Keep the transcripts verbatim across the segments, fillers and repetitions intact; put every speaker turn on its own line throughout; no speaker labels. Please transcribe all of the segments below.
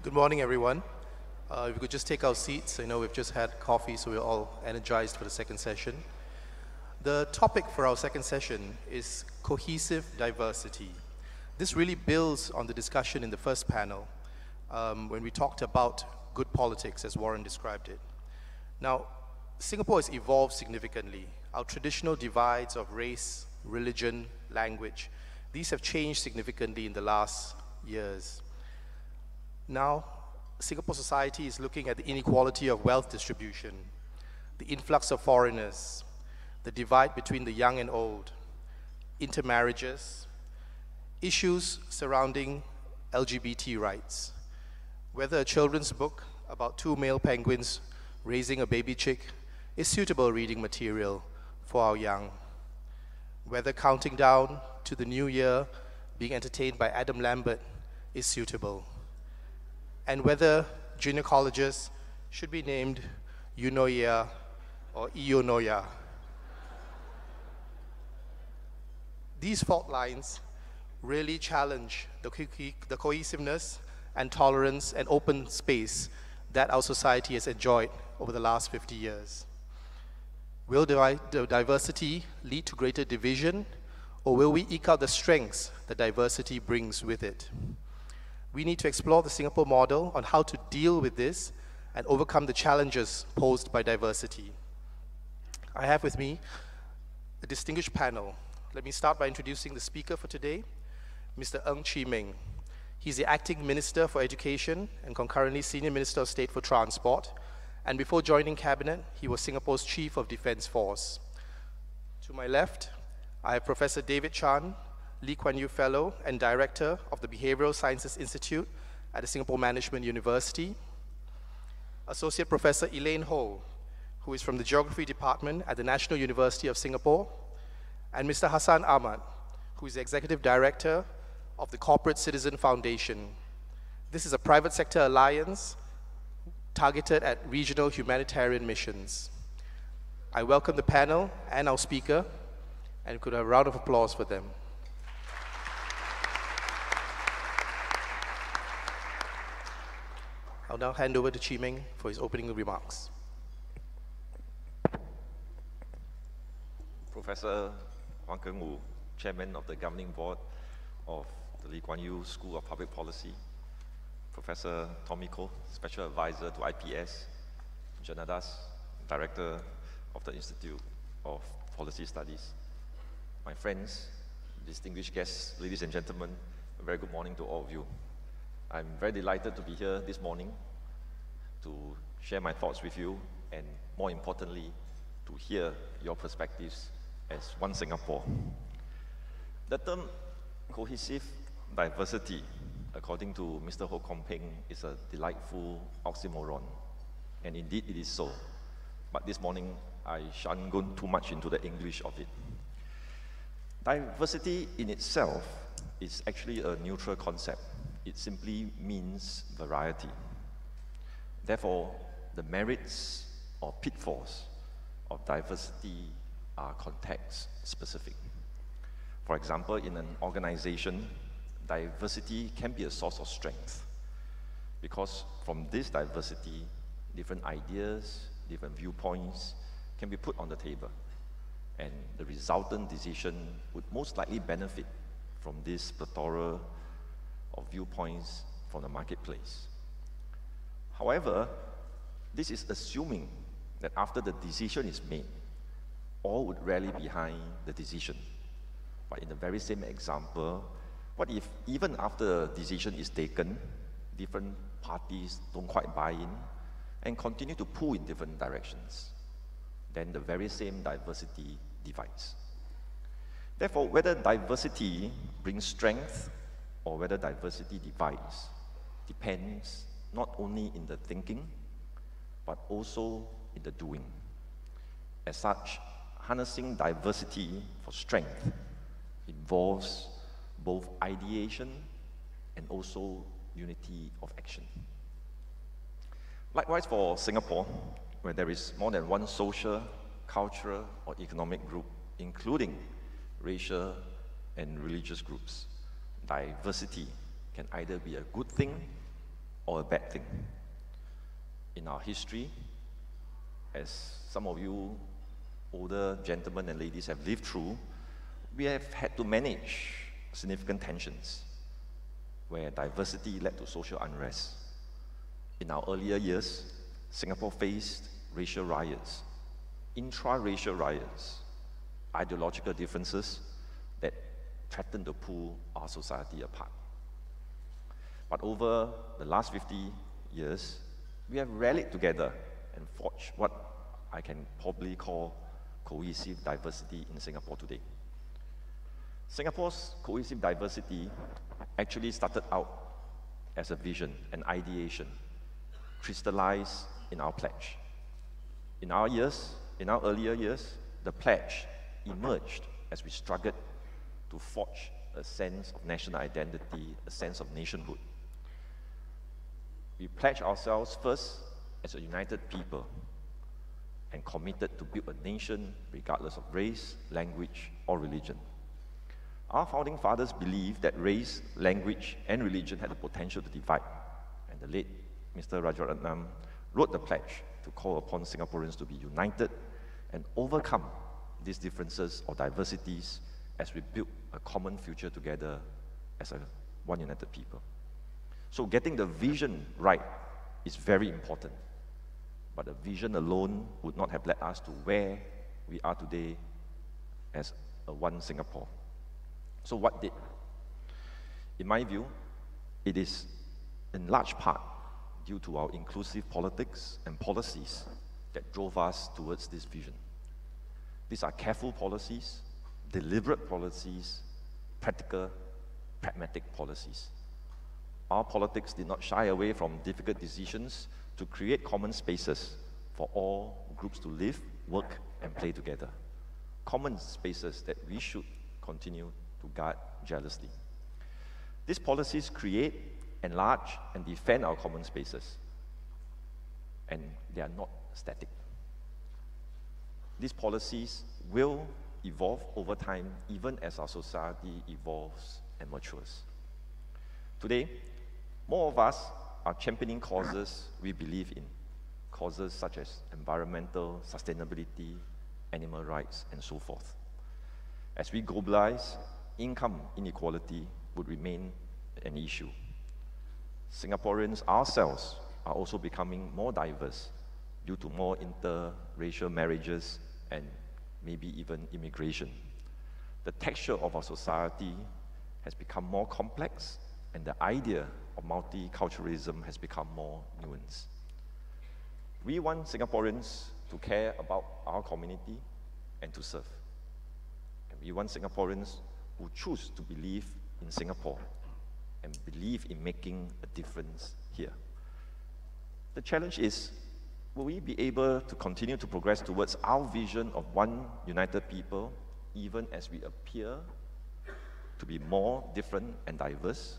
Good morning, everyone. Uh, if we could just take our seats. I know we've just had coffee, so we're all energized for the second session. The topic for our second session is cohesive diversity. This really builds on the discussion in the first panel um, when we talked about good politics, as Warren described it. Now, Singapore has evolved significantly. Our traditional divides of race, religion, language, these have changed significantly in the last years. Now, Singapore society is looking at the inequality of wealth distribution, the influx of foreigners, the divide between the young and old, intermarriages, issues surrounding L G B T rights, whether a children's book about two male penguins raising a baby chick is suitable reading material for our young, whether counting down to the new year being entertained by Adam Lambert is suitable, and whether junior colleges should be named Eunoia or Ionoia. These fault lines really challenge the, co the cohesiveness and tolerance and open space that our society has enjoyed over the last fifty years. Will the diversity lead to greater division, or will we eke out the strengths that diversity brings with it? We need to explore the Singapore model on how to deal with this and overcome the challenges posed by diversity. I have with me a distinguished panel. Let me start by introducing the speaker for today, Mister Chee Meng. He's the Acting Minister for Education and concurrently Senior Minister of State for Transport. And before joining Cabinet, he was Singapore's Chief of Defence Force. To my left, I have Professor David Chan, Lee Kuan Yew Fellow and Director of the Behavioural Sciences Institute at the Singapore Management University. Associate Professor Elaine Ho, who is from the Geography Department at the National University of Singapore. And Mister Hassan Ahmad, who is the Executive Director of the Corporate Citizen Foundation. This is a private sector alliance targeted at regional humanitarian missions. I welcome the panel and our speaker, and could have a round of applause for them. I'll now hand over to Chee Meng for his opening remarks.
Professor Wang Keng-Wu, Chairman of the Governing Board of the Lee Kuan Yew School of Public Policy, Professor Tommy Koh, Special Advisor to I P S, Fernandez, Director of the Institute of Policy Studies. My friends, distinguished guests, ladies and gentlemen, a very good morning to all of you. I'm very delighted to be here this morning to share my thoughts with you and, more importantly, to hear your perspectives as one Singapore. The term cohesive diversity, according to Mister Ho Kwon Peng, is a delightful oxymoron, and indeed it is so. But this morning, I shan't go too much into the English of it. Diversity in itself is actually a neutral concept. It simply means variety. Therefore, the merits or pitfalls of diversity are context-specific. For example, in an organization, diversity can be a source of strength because from this diversity, different ideas, different viewpoints can be put on the table, and the resultant decision would most likely benefit from this plethora of viewpoints from the marketplace. However, this is assuming that after the decision is made, all would rally behind the decision. But in the very same example, what if even after a decision is taken, different parties don't quite buy in and continue to pull in different directions? Then the very same diversity divides. Therefore, whether diversity brings strength or whether diversity divides depends not only in the thinking, but also in the doing. As such, harnessing diversity for strength involves both ideation and also unity of action. Likewise for Singapore, where there is more than one social, cultural, or economic group, including racial and religious groups, diversity can either be a good thing or a bad thing. In our history, as some of you older gentlemen and ladies have lived through, we have had to manage significant tensions where diversity led to social unrest. In our earlier years, Singapore faced racial riots, intra-racial riots, ideological differences that threatened to pull our society apart. But over the last fifty years, we have rallied together and forged what I can probably call cohesive diversity in Singapore today. Singapore's cohesive diversity actually started out as a vision, an ideation, crystallized in our pledge. In our years, in our earlier years, the pledge emerged as we struggled to forge a sense of national identity, a sense of nationhood. We pledged ourselves first as a united people and committed to build a nation regardless of race, language, or religion. Our founding fathers believed that race, language, and religion had the potential to divide, and the late Mister Rajaratnam wrote the pledge to call upon Singaporeans to be united and overcome these differences or diversities as we build a common future together as a one united people. So getting the vision right is very important, but the vision alone would not have led us to where we are today as a one Singapore. So what did? In my view, it is in large part due to our inclusive politics and policies that drove us towards this vision. These are careful policies, deliberate policies, practical, pragmatic policies. Our politics did not shy away from difficult decisions to create common spaces for all groups to live, work, and play together. Common spaces that we should continue to guard jealously. These policies create, enlarge, and defend our common spaces, and they are not static. These policies will evolve over time, even as our society evolves and matures. Today, more of us are championing causes we believe in, causes such as environmental sustainability, animal rights, and so forth. As we globalize, income inequality would remain an issue. Singaporeans ourselves are also becoming more diverse due to more interracial marriages and maybe even immigration. The texture of our society has become more complex, and the idea of multiculturalism has become more nuanced. We want Singaporeans to care about our community and to serve. And we want Singaporeans who choose to believe in Singapore and believe in making a difference here. The challenge is, will we be able to continue to progress towards our vision of one united people, even as we appear to be more different and diverse?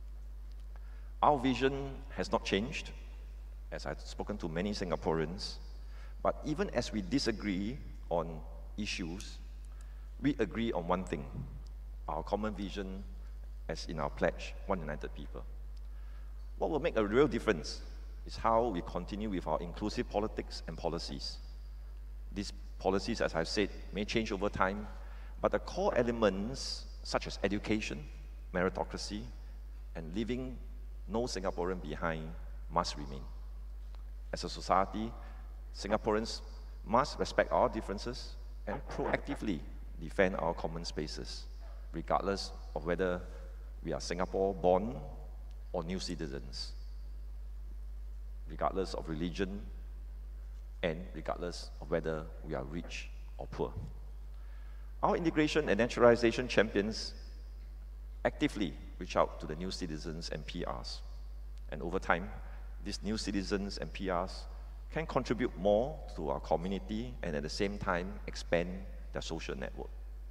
Our vision has not changed, as I've spoken to many Singaporeans, but even as we disagree on issues, we agree on one thing, our common vision as in our pledge, one united people. What will make a real difference is how we continue with our inclusive politics and policies. These policies, as I've said, may change over time, but the core elements such as education, meritocracy, and leaving no Singaporean behind must remain. As a society, Singaporeans must respect our differences and proactively defend our common spaces, regardless of whether we are Singapore-born or new citizens, regardless of religion, and regardless of whether we are rich or poor. Our integration and naturalization champions actively reach out to the new citizens and P Rs. And over time, these new citizens and P Rs can contribute more to our community and at the same time expand their social network.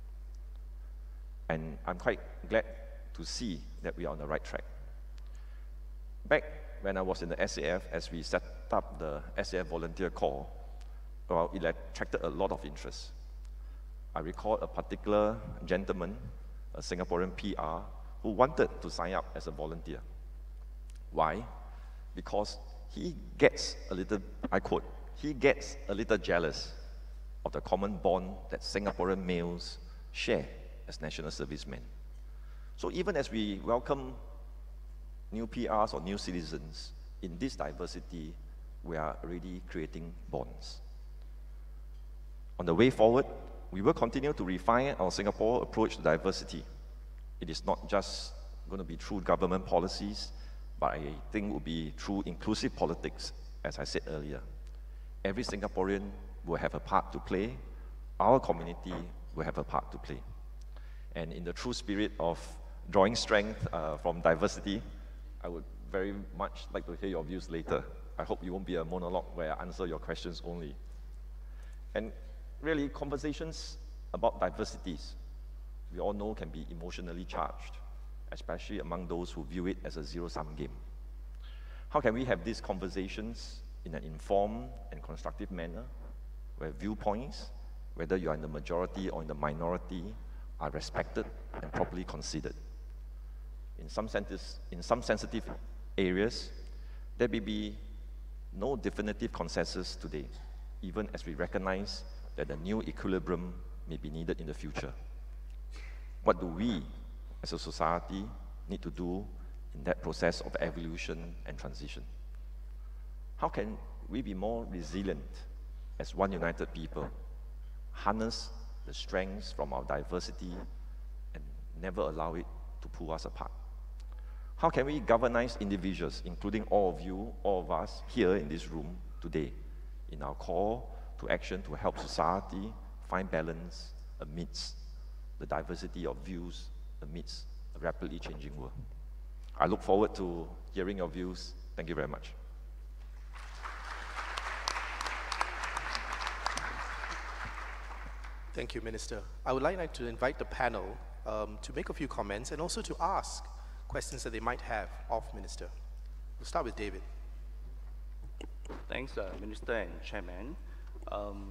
And I'm quite glad to see that we are on the right track. Back when I was in the S A F, as we set up the S A F Volunteer Corps, well, it attracted a lot of interest. I recall a particular gentleman, a Singaporean P R, who wanted to sign up as a volunteer. Why? because he gets a little, I quote, he gets a little jealous of the common bond that Singaporean males share as national servicemen. So even as we welcome new P Rs or new citizens, in this diversity, we are already creating bonds. On the way forward, we will continue to refine our Singapore approach to diversity. It is not just going to be through government policies, but I think it will be through inclusive politics, as I said earlier. Every Singaporean will have a part to play. Our community will have a part to play. And in the true spirit of drawing strength uh, from diversity, I would very much like to hear your views later. I hope it won't be a monologue where I answer your questions only. And really, conversations about diversities, we all know can be emotionally charged, especially among those who view it as a zero-sum game. How can we have these conversations in an informed and constructive manner, where viewpoints, whether you are in the majority or in the minority, are respected and properly considered? In some, in some sensitive areas, there may be no definitive consensus today, even as we recognize that a new equilibrium may be needed in the future. What do we, as a society, need to do in that process of evolution and transition? How can we be more resilient as one united people, harness the strengths from our diversity and never allow it to pull us apart? How can we galvanize individuals, including all of you, all of us here in this room today, in our call to action to help society find balance amidst the diversity of views, amidst a rapidly changing world? I look forward to hearing your views. Thank you very much.
Thank you, Minister. I would like to invite the panel um, to make a few comments and also to ask questions that they might have of Minister. We'll start with David.
Thanks, uh, Minister and Chairman. Um,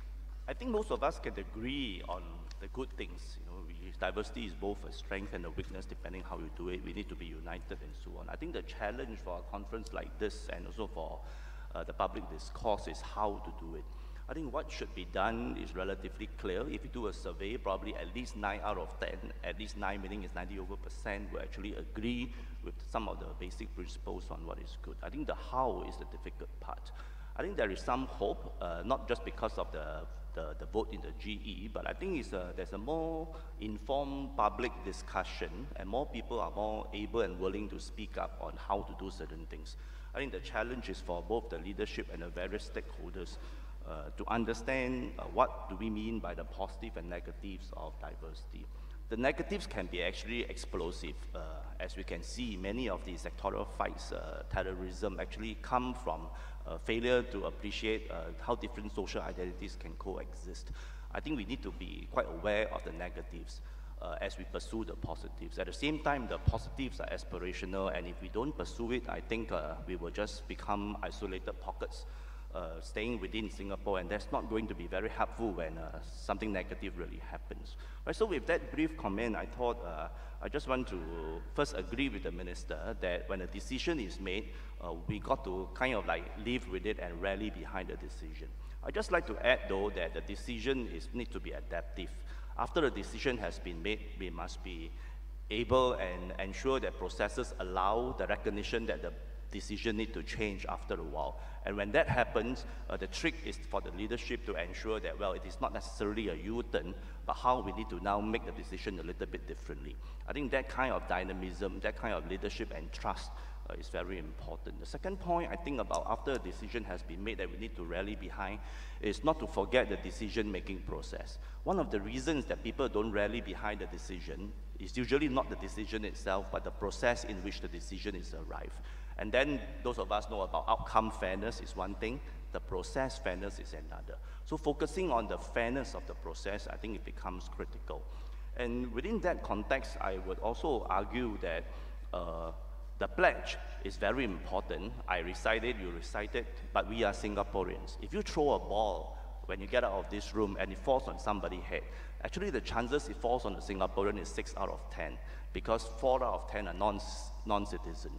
I think most of us can agree on the good things. You know, we, diversity is both a strength and a weakness depending how you do it. We need to be united and so on. I think the challenge for a conference like this and also for uh, the public discourse is how to do it. I think what should be done is relatively clear. If you do a survey, probably at least nine out of ten, at least nine meaning is ninety over percent, will actually agree with some of the basic principles on what is good. I think the how is the difficult part. I think there is some hope, uh, not just because of the, the, the vote in the G E, but I think it's a, there's a more informed public discussion and more people are more able and willing to speak up on how to do certain things. I think the challenge is for both the leadership and the various stakeholders Uh, to understand uh, what do we mean by the positive and negatives of diversity. The negatives can be actually explosive. Uh, as we can see, many of the sectoral fights, uh, terrorism, actually come from uh, failure to appreciate uh, how different social identities can coexist. I think we need to be quite aware of the negatives uh, as we pursue the positives. At the same time, the positives are aspirational, and if we don't pursue it, I think uh, we will just become isolated pockets. Uh, staying within Singapore, and that's not going to be very helpful when uh, something negative really happens. Right, so with that brief comment, I thought uh, I just want to first agree with the Minister that when a decision is made, uh, we got to kind of like live with it and rally behind the decision. I'd just like to add though that the decision is need to be adaptive. After the decision has been made, we must be able and ensure that processes allow the recognition that the decision need to change after a while. And when that happens, uh, the trick is for the leadership to ensure that, well, it is not necessarily a U-turn, but how we need to now make the decision a little bit differently. I think that kind of dynamism, that kind of leadership and trust uh, is very important. The second point I think about after a decision has been made that we need to rally behind is not to forget the decision-making process. One of the reasons that people don't rally behind the decision is usually not the decision itself, but the process in which the decision is arrived. And then those of us know about outcome fairness is one thing, the process fairness is another. So focusing on the fairness of the process, I think it becomes critical. And within that context, I would also argue that uh, the pledge is very important. I recite it, you recite it, but we are Singaporeans. If you throw a ball when you get out of this room and it falls on somebody's head, actually the chances it falls on a Singaporean is six out of ten, because four out of ten are non, non-citizens.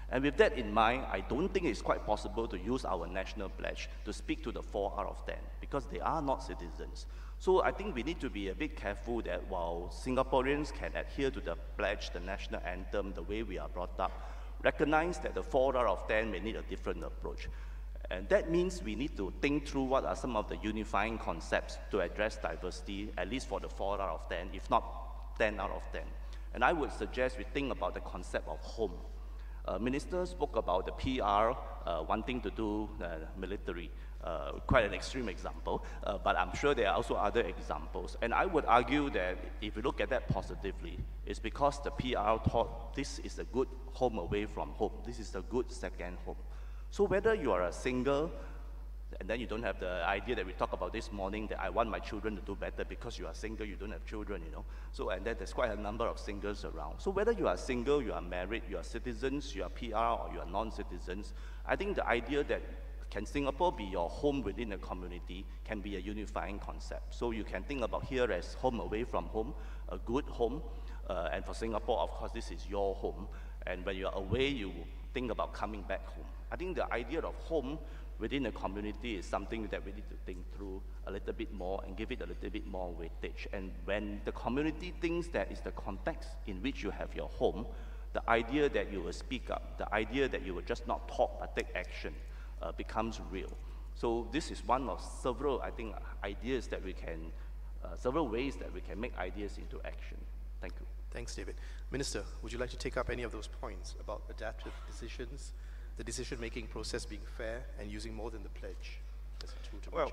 And with that in mind, I don't think it's quite possible to use our national pledge to speak to the four out of ten, because they are not citizens. So I think we need to be a bit careful that while Singaporeans can adhere to the pledge, the national anthem, the way we are brought up, recognize that the four out of ten may need a different approach. And that means we need to think through what are some of the unifying concepts to address diversity, at least for the four out of ten, if not ten out of ten. And I would suggest we think about the concept of home. Uh, Minister spoke about the P R uh, wanting to do uh, military, uh, quite an extreme example, uh, but I'm sure there are also other examples. And I would argue that if you look at that positively, it's because the P R thought this is a good home away from home. This is a good second home. So whether you are a single, and then you don't have the idea that we talked about this morning, that I want my children to do better because you are single, you don't have children, you know. So, and then there's quite a number of singles around. So whether you are single, you are married, you are citizens, you are P R, or you are non-citizens, I think the idea that can Singapore be your home within a community can be a unifying concept. So you can think about here as home away from home, a good home, uh, and for Singapore, of course, this is your home. And when you are away, you think about coming back home. I think the idea of home within a community is something that we need to think through a little bit more and give it a little bit more weightage. And when the community thinks that is the context in which you have your home, the idea that you will speak up, the idea that you will just not talk but take action uh, becomes real. So this is one of several, I think, ideas that we can, uh, several ways that we can make ideas into action. Thank you.
Thanks, David. Minister, would you like to take up any of those points about adaptive decisions, the decision-making process being fair, and using more than the pledge as a tool to
Well,
measure?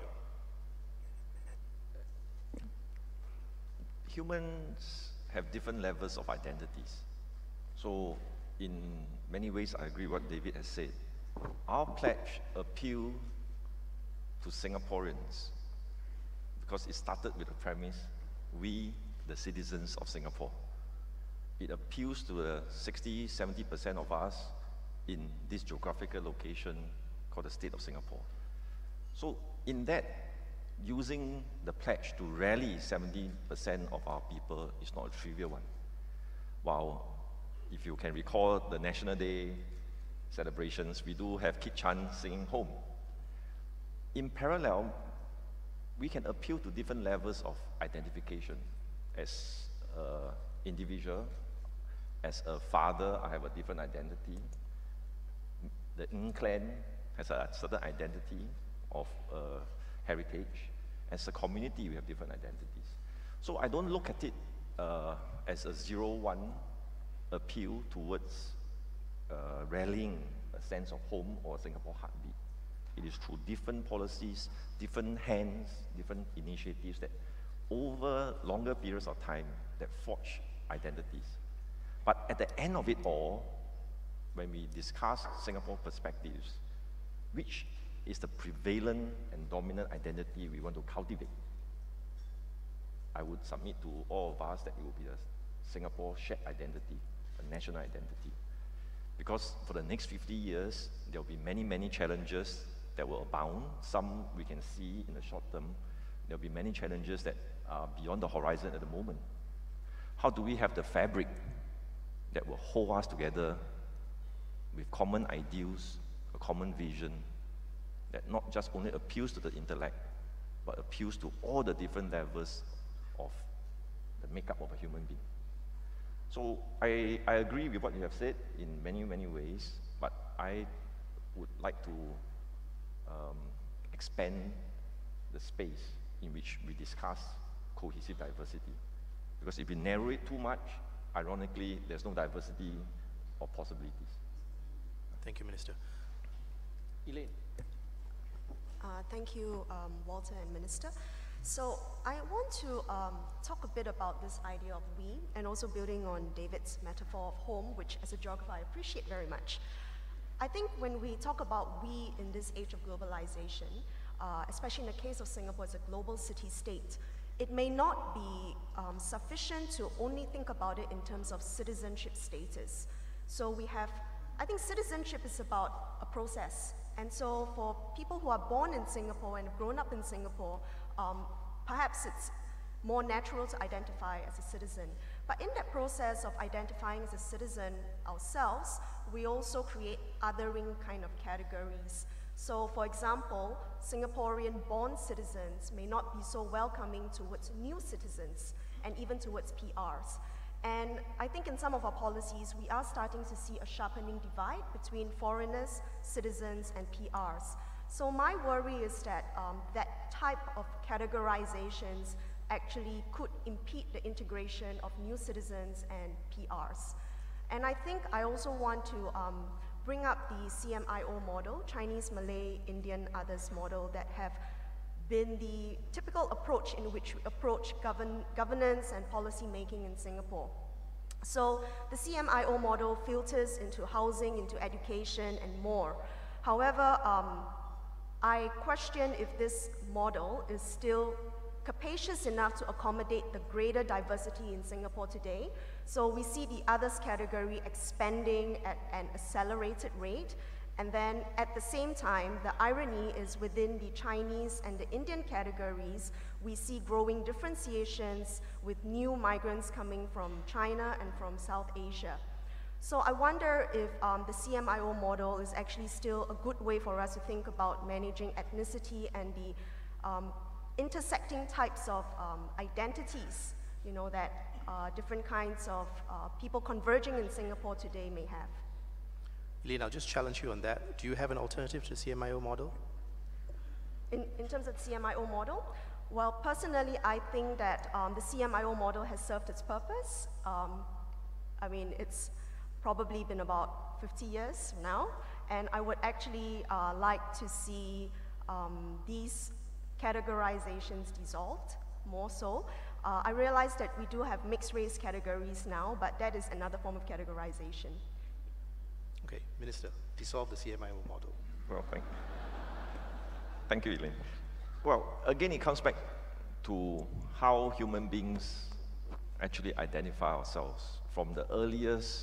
humans have different levels of identities. So in many ways, I agree with what David has said. Our pledge appeals to Singaporeans because it started with the premise, we, the citizens of Singapore. It appeals to the sixty, seventy percent of us in this geographical location called the state of Singapore. So in that, using the pledge to rally seventy percent of our people is not a trivial one. While, if you can recall the National Day celebrations, we do have Kit Chan singing Home. In parallel, we can appeal to different levels of identification. As an individual, as a father, I have a different identity. The Meng clan has a certain identity of uh, heritage. As a community, we have different identities. So I don't look at it uh, as a zero-one appeal towards uh, rallying a sense of home or a Singapore heartbeat. It is through different policies, different hands, different initiatives that over longer periods of time that forge identities. But at the end of it all, when we discuss Singapore perspectives, which is the prevalent and dominant identity we want to cultivate, I would submit to all of us that it will be a Singapore shared identity, a national identity. Because for the next fifty years, there will be many, many challenges that will abound. Some we can see in the short term. There will be many challenges that are beyond the horizon at the moment. How do we have the fabric that will hold us together with common ideals, a common vision, that not just only appeals to the intellect, but appeals to all the different levels of the makeup of a human being. So I, I agree with what you have said in many, many ways, but I would like to um, expand the space in which we discuss cohesive diversity. Because if we narrow it too much, ironically, there's no diversity or possibilities.
Thank you, Minister. Elaine.
Uh, thank you, um, Walter and Minister. So I want to um, talk a bit about this idea of we, and also building on David's metaphor of home, which as a geographer I appreciate very much. I think when we talk about we in this age of globalization, uh, especially in the case of Singapore as a global city-state, it may not be um, sufficient to only think about it in terms of citizenship status. So we have, I think citizenship is about a process. And so for people who are born in Singapore and have grown up in Singapore, um, perhaps it's more natural to identify as a citizen. But in that process of identifying as a citizen ourselves, we also create othering kind of categories. So for example, Singaporean-born citizens may not be so welcoming towards new citizens and even towards P Rs. And I think in some of our policies, we are starting to see a sharpening divide between foreigners, citizens, and P Rs. So my worry is that um, that type of categorizations actually could impede the integration of new citizens and P Rs. And I think I also want to um, bring up the C M I O model, Chinese, Malay, Indian, others model, that have been the typical approach in which we approach govern governance and policy making in Singapore. So the C M I O model filters into housing, into education, and more. However, um, I question if this model is still capacious enough to accommodate the greater diversity in Singapore today. So we see the others category expanding at an accelerated rate. And then at the same time, the irony is within the Chinese and the Indian categories, we see growing differentiations with new migrants coming from China and from South Asia. So I wonder if um, the C M I O model is actually still a good way for us to think about managing ethnicity and the um, intersecting types of um, identities, you know, that uh, different kinds of uh, people converging in Singapore today may have.
Elaine, I'll just challenge you on that. Do you have an alternative to the C M I O model?
In, in terms of the C M I O model, well, personally, I think that um, the C M I O model has served its purpose. Um, I mean, it's probably been about fifty years now, and I would actually uh, like to see um, these categorizations dissolved more so. Uh, I realize that we do have mixed race categories now, but that is another form of categorization.
Okay, Minister, dissolve the C M I O model.
Well, thank, thank you, Elaine. Well, again, it comes back to how human beings actually identify ourselves. From the earliest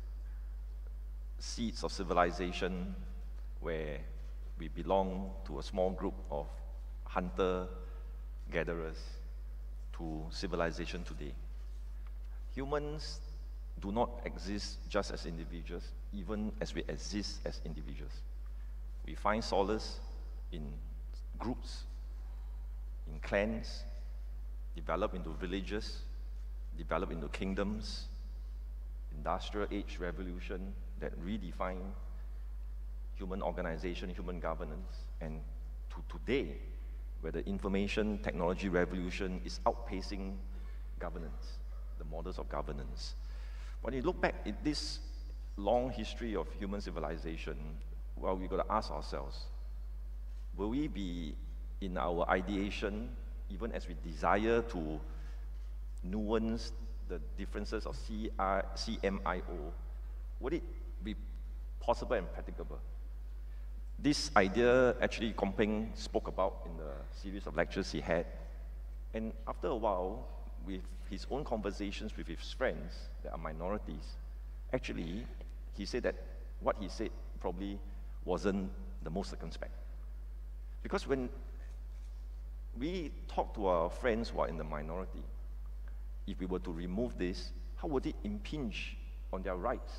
seeds of civilization, where we belong to a small group of hunter-gatherers, to civilization today. Humans do not exist just as individuals, even as we exist as individuals. We find solace in groups, in clans, develop into villages, develop into kingdoms, industrial age revolution that redefine human organization, human governance, and to today, where the information technology revolution is outpacing governance, the models of governance. When you look back at this long history of human civilization, well, we've got to ask ourselves, will we be in our ideation, even as we desire to nuance the differences of C M I O, would it be possible and practicable? This idea, actually, Kong Peng spoke about in the series of lectures he had. And after a while, with his own conversations with his friends that are minorities, actually, he said that what he said probably wasn't the most circumspect. Because when we talk to our friends who are in the minority, if we were to remove this, how would it impinge on their rights?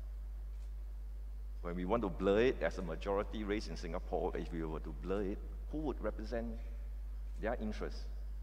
When we want to blur it as a majority race in Singapore, if we were to blur it, who would represent their interests?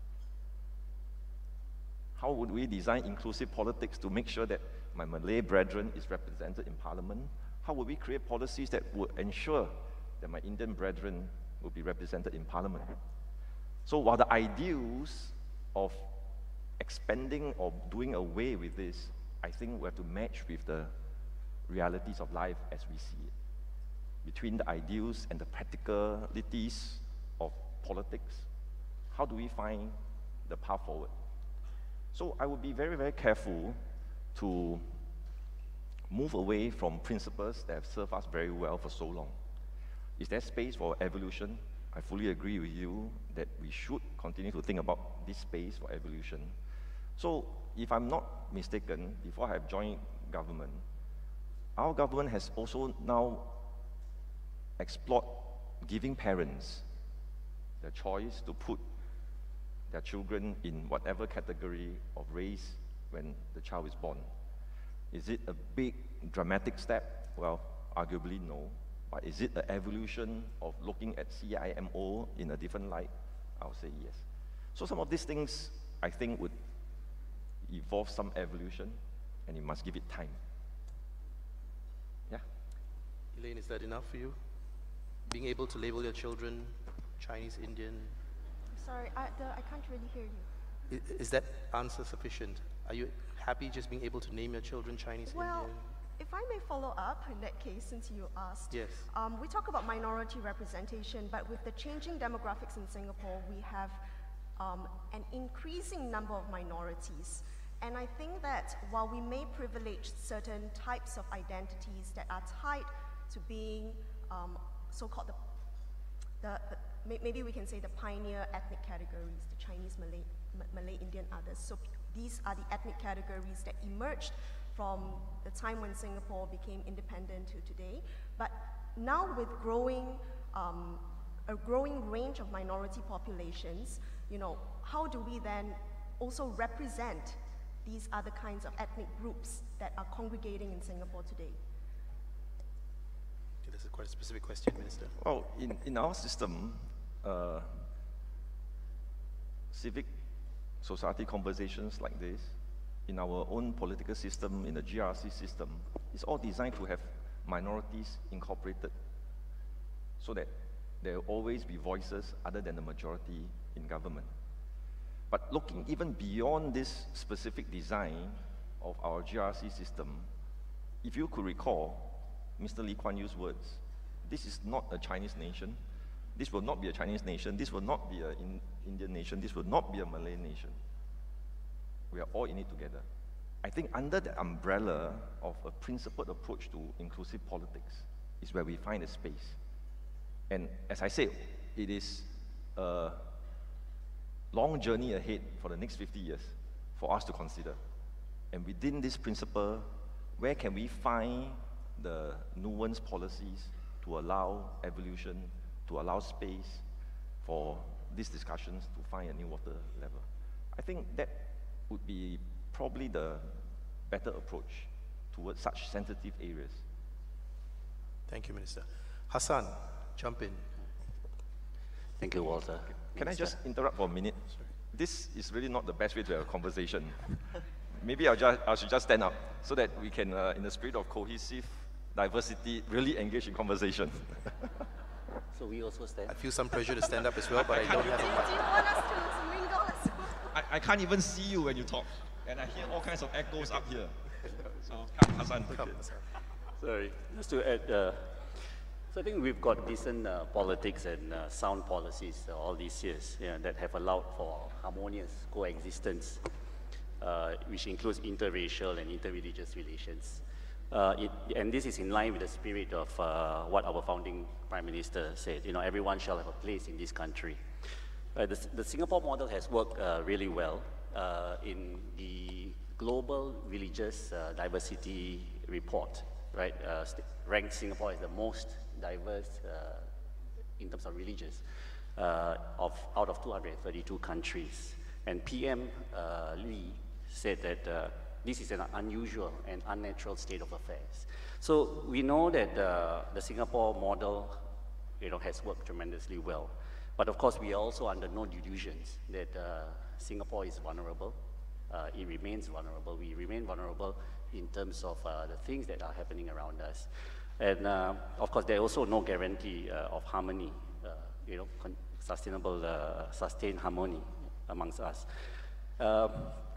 How would we design inclusive politics to make sure that my Malay brethren is represented in Parliament? How would we create policies that would ensure that my Indian brethren will be represented in Parliament? So while the ideals of expanding or doing away with this, I think we have to match with the realities of life as we see it. Between the ideals and the practicalities of politics, how do we find the path forward? So I would be very, very careful to move away from principles that have served us very well for so long. Is there space for evolution? I fully agree with you that we should continue to think about this space for evolution. So if I'm not mistaken, before I have joined government, our government has also now explored giving parents the choice to put their children in whatever category of race, when the child is born. Is it a big, dramatic step? Well, arguably no. But is it an evolution of looking at C I M O in a different light? I'll say yes. So some of these things, I think, would evolve some evolution, and you must give it time. Yeah?
Elaine, is that enough for you? Being able to label your children Chinese, Indian?
Sorry, I, the, I can't really hear you.
Is, is that answer sufficient? Are you happy just being able to name your children Chinese,
Well,
Indian?
if I may follow up in that case, since you asked.
Yes.
Um, we talk about minority representation, but with the changing demographics in Singapore, we have um, an increasing number of minorities. And I think that while we may privilege certain types of identities that are tied to being um, so-called the, the, the, maybe we can say the pioneer ethnic categories, the Chinese, Malay, Malay, Indian, others. So these are the ethnic categories that emerged from the time when Singapore became independent to today. But now with growing, um, a growing range of minority populations, you know, how do we then also represent these other kinds of ethnic groups that are congregating in Singapore today?
Okay, this is quite a specific question, Minister.
Well, in, in our system, uh, civic society conversations like this, in our own political system, in the G R C system, it's all designed to have minorities incorporated so that there will always be voices other than the majority in government. But looking even beyond this specific design of our G R C system, if you could recall Mister Lee Kuan Yew's words, this is not a Chinese nation, this will not be a Chinese nation, this will not be an Indian nation, this will not be a Malay nation. We are all in it together. I think under the umbrella of a principled approach to inclusive politics is where we find a space. And as I said, it is a long journey ahead for the next fifty years for us to consider. And within this principle, where can we find the nuanced policies to allow evolution, to allow space for these discussions to find a new water level? I think that would be probably the better approach towards such sensitive areas.
Thank you, Minister. Hassan, jump in.
Thank you, Walter.
Can
Minister.
I just interrupt for a minute? Sorry. This is really not the best way to have a conversation. Maybe I'll just, I should just stand up so that we can, uh, in the spirit of cohesive diversity, really engage in conversation.
So we also stand?
I feel some pressure to stand up as well, but I, I don't have
Do,
a
do you want us to mingle as well?
I, I can't even see you when you talk, and I hear all kinds of echoes up here. So come, Hassan.
Come, Hassan.
Sorry, just to add, uh, so I think we've got decent uh, politics and uh, sound policies uh, all these years yeah, that have allowed for harmonious coexistence, uh, which includes interracial and interreligious relations. Uh, it, and this is in line with the spirit of uh, what our founding Prime Minister said, you know, everyone shall have a place in this country. Uh, the, the Singapore model has worked uh, really well uh, in the Global Religious uh, Diversity Report, right? Uh, ranked Singapore as the most diverse uh, in terms of religions uh, of, out of two hundred thirty-two countries. And P M uh, Lee said that uh, this is an unusual and unnatural state of affairs. So we know that uh, the Singapore model, you know, has worked tremendously well. But of course, we are also under no delusions that uh, Singapore is vulnerable. Uh, it remains vulnerable. We remain vulnerable in terms of uh, the things that are happening around us. And uh, of course, there is also no guarantee uh, of harmony, uh, you know, sustainable, uh, sustained harmony amongst us. Um,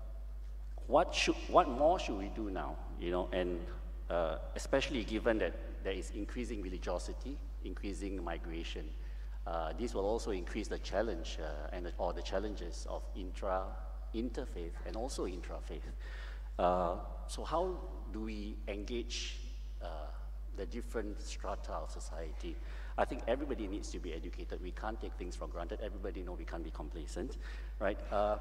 what, should, what more should we do now, you know, and uh, especially given that there is increasing religiosity, increasing migration. Uh, this will also increase the challenge uh, and the, or the challenges of intra, interfaith and also intra-faith. Uh, so how do we engage uh, the different strata of society? I think everybody needs to be educated. We can't take things for granted. Everybody knows we can't be complacent, right? Uh,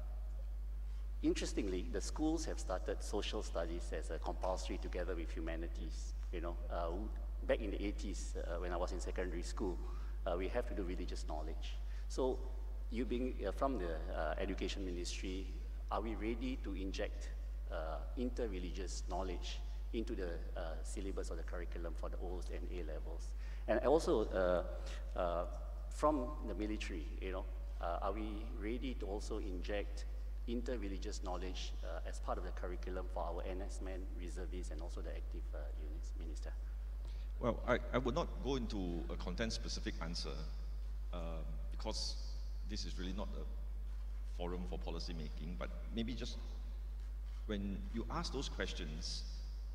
interestingly, the schools have started social studies as a compulsory together with humanities. You know, uh, back in the eighties, uh, when I was in secondary school, uh, we have to do religious knowledge. So, you being uh, from the uh, education ministry, are we ready to inject uh, inter-religious knowledge into the uh, syllabus or the curriculum for the O's and A levels? And also, uh, uh, from the military, you know, uh, are we ready to also inject inter-religious knowledge uh, as part of the curriculum for our N S men, reservists, and also the active uh, units, Minister?
Well, I, I would not go into a content-specific answer uh, because this is really not a forum for policy making, but maybe just when you ask those questions,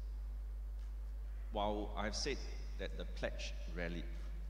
while I've said that the pledge rallied,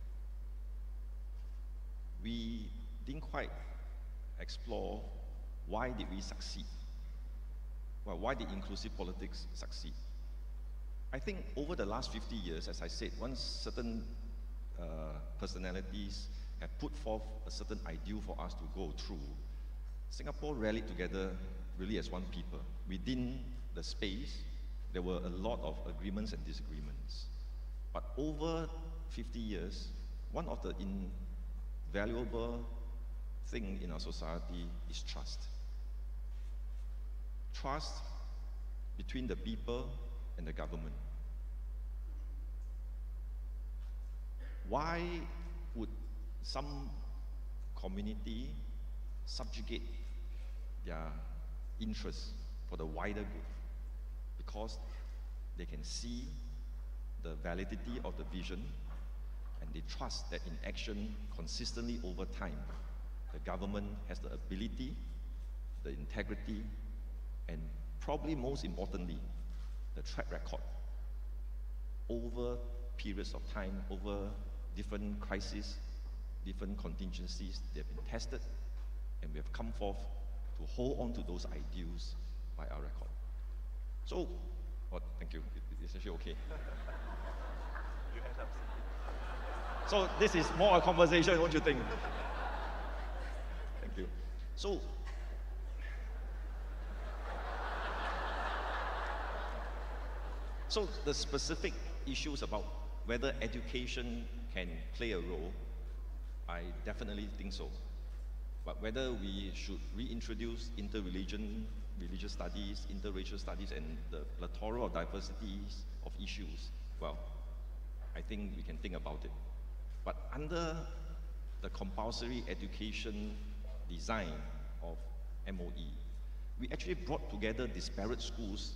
we didn't quite explore why did we succeed? Well, why did inclusive politics succeed? I think over the last fifty years, as I said, once certain uh, personalities have put forth a certain ideal for us to go through, Singapore rallied together really as one people. Within the space, there were a lot of agreements and disagreements. But over fifty years, one of the invaluable things in our society is trust. Trust between the people and the government. Why would some community subjugate their interests for the wider good? Because they can see the validity of the vision and they trust that in action consistently over time, the government has the ability, the integrity, and probably most importantly, the track record over periods of time, over different crises, different contingencies. They have been tested, and we have come forth to hold on to those ideals by our record. So, oh, thank you. It's actually okay.
You had up.
So this is more a conversation, don't you think? Thank you. So, so the specific issues about whether education can play a role, I definitely think so. But whether we should reintroduce inter-religion, religious studies, interracial studies, and the plethora of diversities of issues, well, I think we can think about it. But under the compulsory education design of M O E, we actually brought together disparate schools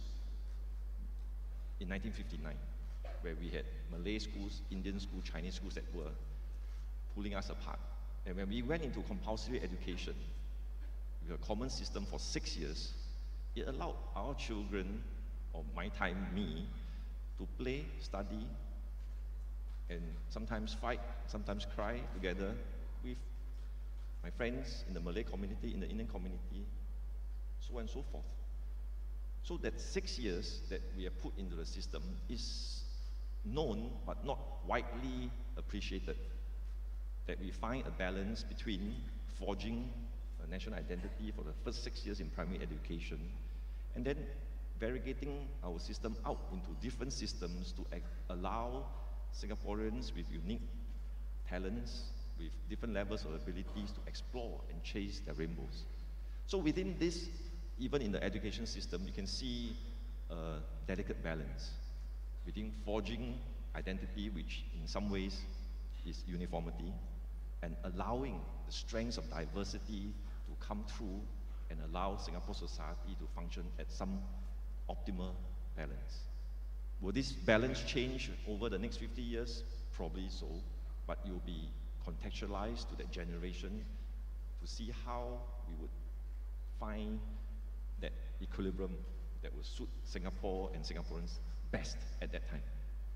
in nineteen fifty-nine, where we had Malay schools, Indian schools, Chinese schools that were pulling us apart. And when we went into compulsory education with a common system for six years, it allowed our children, or my time, me, to play, study, and sometimes fight, sometimes cry together with my friends in the Malay community, in the Indian community, so on and so forth. So that six years that we have put into the system is known but not widely appreciated. That we find a balance between forging a national identity for the first six years in primary education and then variegating our system out into different systems to allow Singaporeans with unique talents, with different levels of abilities to explore and chase their rainbows. So within this, even in the education system, you can see a delicate balance between forging identity, which in some ways is uniformity, and allowing the strengths of diversity to come through and allow Singapore society to function at some optimal balance. Will this balance change over the next fifty years? Probably so, but it will be contextualized to that generation to see how we would find that equilibrium that will suit Singapore and Singaporeans best at that time.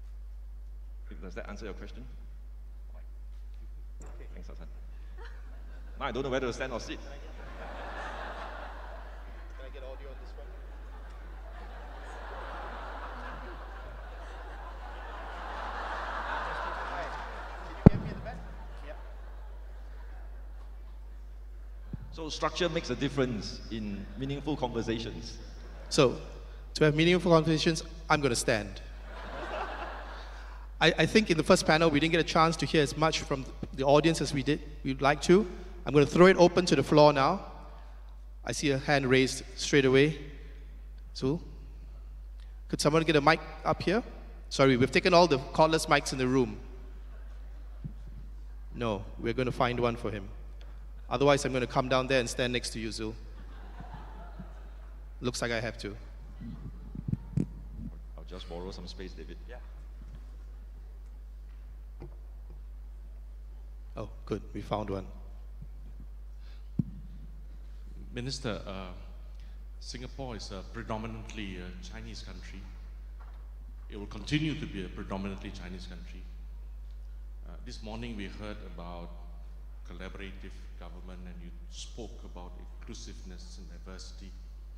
Does that answer your question? Okay. Thanks, Hassan. Now I don't know whether to stand or sit.
Can I get audio on this one? Hi. Can you get me in the back? Yeah.
So structure makes a difference in meaningful conversations.
So, to have meaningful conversations, I'm going to stand. I, I think in the first panel, we didn't get a chance to hear as much from the audience as we did, we'd like to. I'm going to throw it open to the floor now. I see a hand raised straight away. Zul? Could someone get a mic up here? Sorry, we've taken all the cordless mics in the room. No, we're going to find one for him. Otherwise, I'm going to come down there and stand next to you, Zul. Looks like I have to.
I'll just borrow some space, David. Yeah.
Oh, good. We found one.
Minister, uh, Singapore is a predominantly a Chinese country. It will continue to be a predominantly Chinese country. Uh, this morning we heard about collaborative government, and you spoke about inclusiveness and diversity.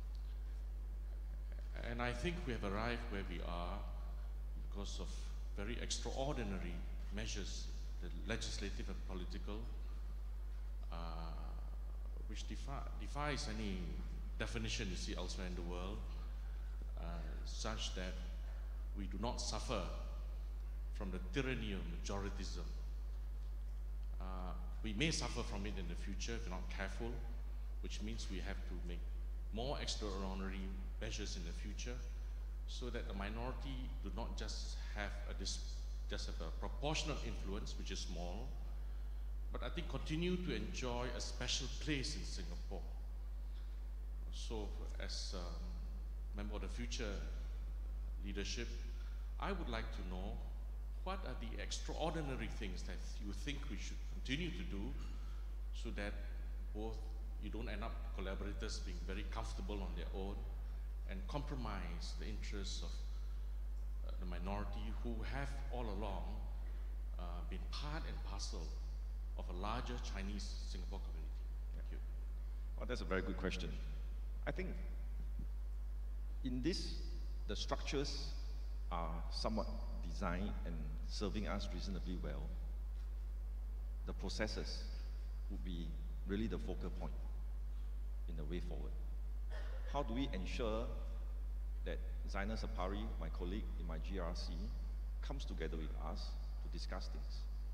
And I think we have arrived where we are because of very extraordinary measures, the legislative and political, uh, which defi defies any definition you see elsewhere in the world, uh, such that we do not suffer from the tyranny of majoritism. Uh, we may suffer from it in the future if we're not careful, which means we have to make more extraordinary measures in the future so that the minority do not just have a, dis just have a proportional influence, which is small, but I think continue to enjoy a special place in Singapore. So as a member of the future leadership, I would like to know what are the extraordinary things that you think we should continue to do so that both you don't end up collaborators being very comfortable on their own and compromise the interests of uh, the minority who have all along uh, been part and parcel of a larger Chinese Singapore community. Thank you.
Well, that's a very good question. I think in this, the structures are somewhat designed and serving us reasonably well. The processes would be really the focal point in the way forward. How do we ensure that Zainal Sapari, my colleague in my G R C, comes together with us to discuss things?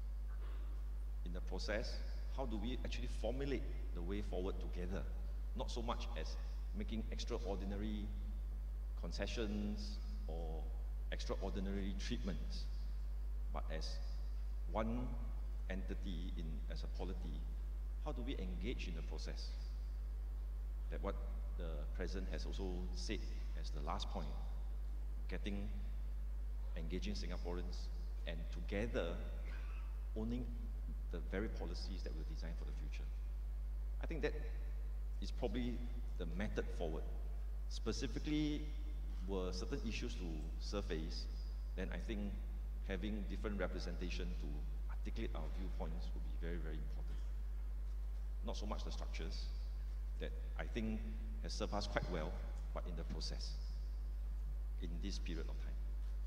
In the process, how do we actually formulate the way forward together? Not so much as making extraordinary concessions or extraordinary treatments, but as one entity in, as a polity, how do we engage in the process? That what the President has also said as the last point, getting, engaging Singaporeans, and together owning the very policies that we'll design for the future. I think that is probably the method forward. Specifically, were certain issues to surface, then I think having different representation to articulate our viewpoints would be very, very important. Not so much the structures that I think has served us quite well, but in the process, in this period of time.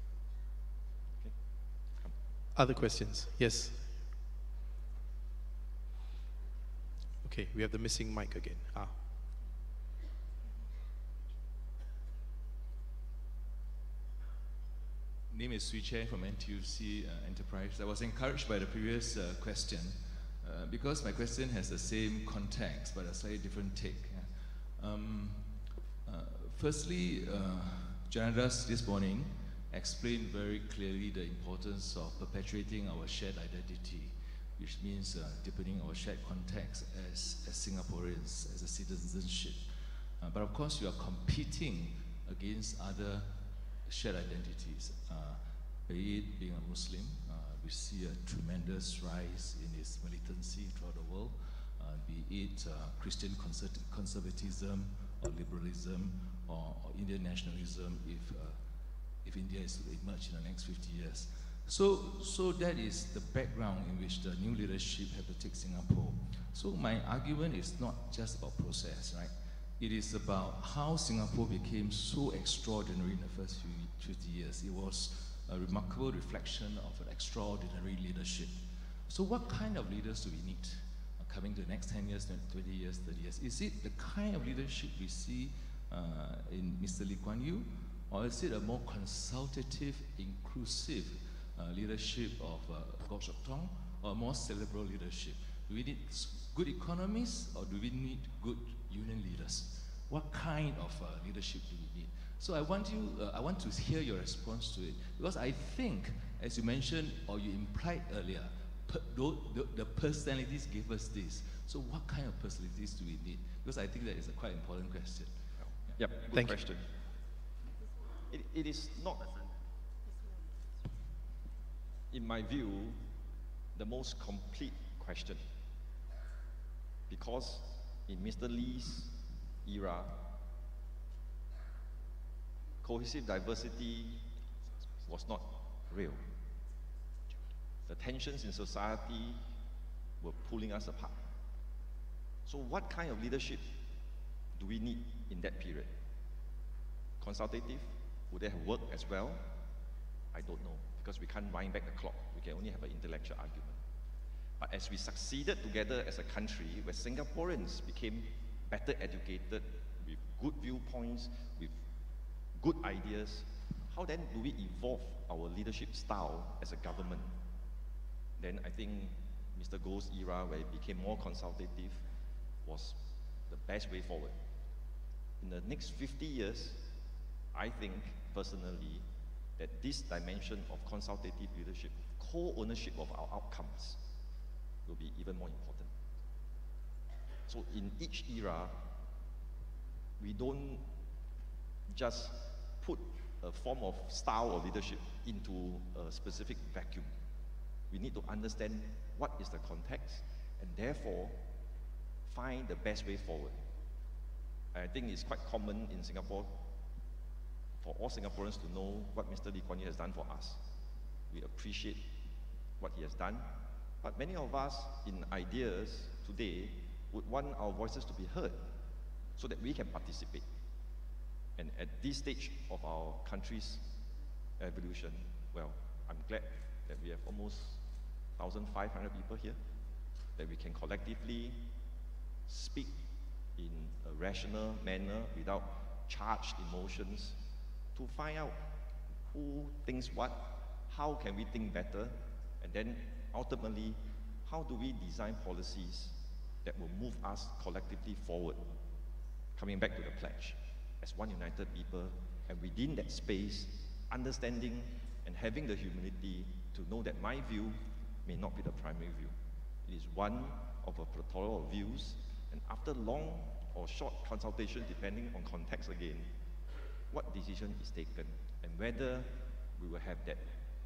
Okay. Come.
Other questions? Yes. Okay, we have the missing mic again. Ah.
Name is Chee from N T U C uh, Enterprise. I was encouraged by the previous uh, question uh, because my question has the same context but a slightly different take. Yeah. Um, uh, firstly, uh, Fernandez this morning explained very clearly the importance of perpetuating our shared identity, which means uh, deepening our shared context as, as Singaporeans, as a citizenship. Uh, but of course, you are competing against other shared identities, uh, be it being a Muslim, uh, we see a tremendous rise in its militancy throughout the world, uh, be it uh, Christian conservatism or liberalism or, or Indian nationalism if, uh, if India is to emerge in the next fifty years. So, so that is the background in which the new leadership have to take Singapore. So my argument is not just about process, right? It is about how Singapore became so extraordinary in the first few fifty years. It was a remarkable reflection of an extraordinary leadership. So what kind of leaders do we need uh, coming to the next ten years, twenty years, thirty years? Is it the kind of leadership we see uh, in Mister Lee Kuan Yew, or is it a more consultative, inclusive uh, leadership of uh, Goh Chok Tong, or more cerebral leadership? Do we need good economists, or do we need good union leaders? What kind of uh, leadership do we need? So I want you, uh, I want to hear your response to it, because I think, as you mentioned or you implied earlier, per, the, the, the personalities gave us this. So what kind of personalities do we need? Because I think that is a quite important question.
Yep, good
Thank
question. It, it is not, in my view, the most complete question. Because in Mister Lee's era, cohesive diversity was not real. The tensions in society were pulling us apart. So what kind of leadership do we need in that period? Consultative? Would they have worked as well? I don't know, because we can't wind back the clock. We can only have an intellectual argument. But as we succeeded together as a country, where Singaporeans became better educated, with good viewpoints, with good ideas, how then do we evolve our leadership style as a government? Then I think Mister Goh's era, where it became more consultative, was the best way forward. In the next fifty years, I think personally that this dimension of consultative leadership, co-ownership of our outcomes, will be even more important. So in each era, we don't just put a form of style of leadership into a specific vacuum. We need to understand what is the context and therefore find the best way forward. I think it's quite common in Singapore for all Singaporeans to know what Mister Lee Kuan Yew has done for us. We appreciate what he has done, but many of us in ideas today would want our voices to be heard so that we can participate. And at this stage of our country's evolution, well, I'm glad that we have almost one thousand five hundred people here, that we can collectively speak in a rational manner without charged emotions to find out who thinks what, how can we think better, and then ultimately, how do we design policies that will move us collectively forward? Coming back to the pledge, as one united people, and within that space, understanding and having the humility to know that my view may not be the primary view. It is one of a plethora of views, and after long or short consultation, depending on context again, what decision is taken, and whether we will have that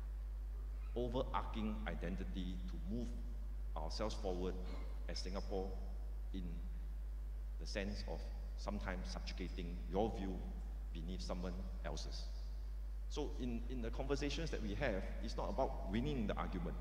overarching identity to move ourselves forward as Singapore in the sense of sometimes subjugating your view beneath someone else's. So in, in the conversations that we have, it's not about winning the argument.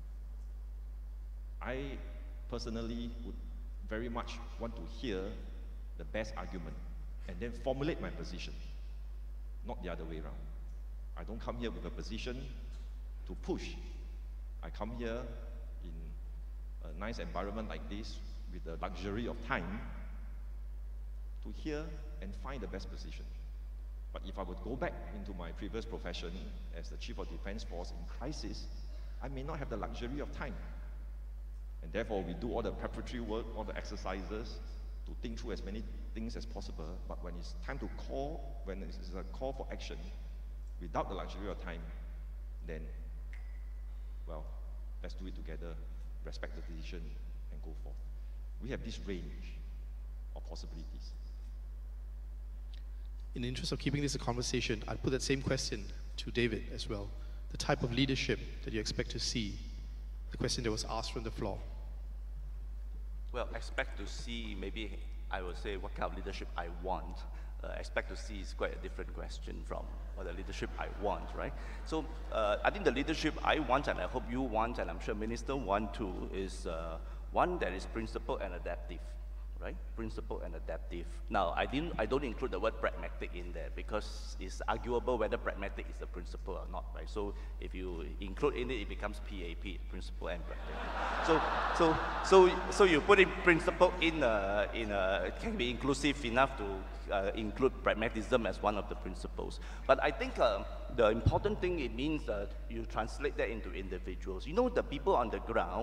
I personally would very much want to hear the best argument and then formulate my position, not the other way around. I don't come here with a position to push. I come here in a nice environment like this with the luxury of time to hear and find the best position. But if I would go back into my previous profession as the Chief of Defence Force in crisis, I may not have the luxury of time. And therefore, we do all the preparatory work, all the exercises to think through as many things as possible. But when it's time to call, when it's a call for action, without the luxury of time, then, well, let's do it together, respect the decision, and go forth. We have this range of possibilities.
In the interest of keeping this a conversation, I'd put that same question to David as well. The type of leadership that you expect to see, the question that was asked from the floor.
Well, expect to see, maybe I would say what kind of leadership I want. Uh, expect to see is quite a different question from what the leadership I want, right? So uh, I think the leadership I want, and I hope you want, and I'm sure Minister want too, is uh, one that is principled and adaptive, right? Principled and adaptive. Now, I didn't, I don't include the word pragmatic in there because it's arguable whether pragmatic is a principle or not, right? So if you include in it, it becomes P A P, principle and pragmatic. so, so, so, so you put in principle in a, in a, it can be inclusive enough to uh, include pragmatism as one of the principles. But I think uh, the important thing, it means that you translate that into individuals. You know, the people on the ground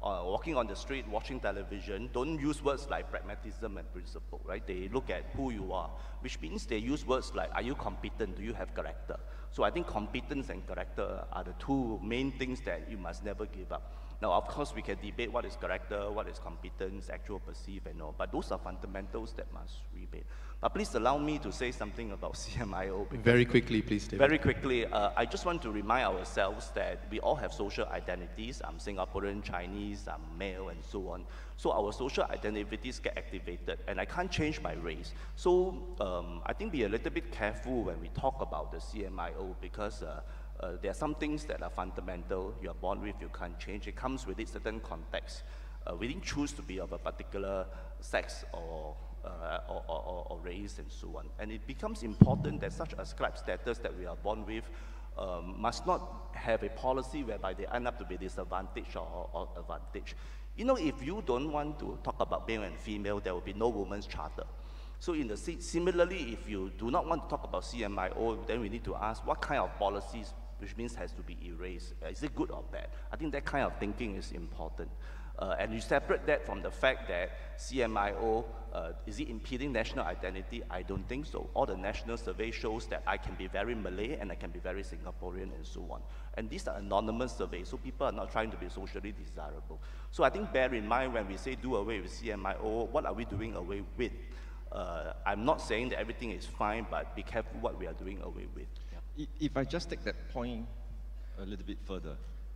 uh, walking on the street, watching television, don't use words like pragmatism and principle, right? They look at who you are, which means they use words like, are you competent? Do you have character? So I think competence and character are the two main things that you must never give up. Now, of course, we can debate what is character, what is competence, actual perceive and all, but those are fundamentals that must remain. But please allow me to say something about C M I O.
Very quickly, please, David.
Very quickly, uh, I just want to remind ourselves that we all have social identities. I'm Singaporean, Chinese, I'm male, and so on. So our social identities get activated, and I can't change my race. So um, I think be a little bit careful when we talk about the C M I O, because uh, uh, there are some things that are fundamental. You're born with, you can't change. It comes with a certain context. Uh, we didn't choose to be of a particular sex or Uh, or, or, or race and so on. And it becomes important that such ascribed status that we are born with um, must not have a policy whereby they end up to be disadvantaged or, or advantage. You know, if you don't want to talk about male and female, there will be no women's charter. So in the, similarly, if you do not want to talk about C M I O, then we need to ask what kind of policies, which means has to be erased. Is it good or bad? I think that kind of thinking is important. Uh, and you separate that from the fact that C M I O, uh, is it impeding national identity? I don't think so. All the national survey shows that I can be very Malay and I can be very Singaporean and so on. And these are anonymous surveys, so people are not trying to be socially desirable. So I think bear in mind when we say do away with C M I O, what are we doing away with? Uh, I'm not saying that everything is fine, but be careful what we are doing away with. Yeah.
If I just take that point a little bit further,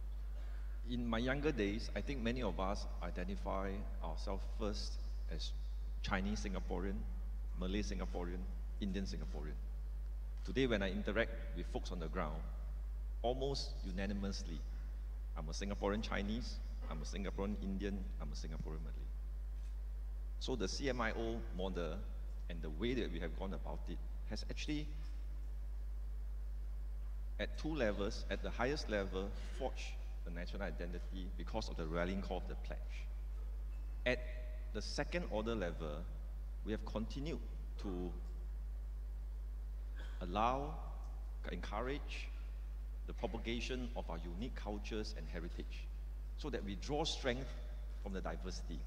in my younger days, I think many of us identify ourselves first as Chinese Singaporean, Malay Singaporean, Indian Singaporean. Today, when I interact with folks on the ground, almost unanimously, I'm a Singaporean Chinese, I'm a Singaporean Indian, I'm a Singaporean Malay. So the C M I O model and the way that we have gone about it has actually, at two levels, at the highest level, forged the national identity because of the rallying call of the pledge. At the second order level, we have continued to allow, encourage the propagation of our unique cultures and heritage so that we draw strength from the diversity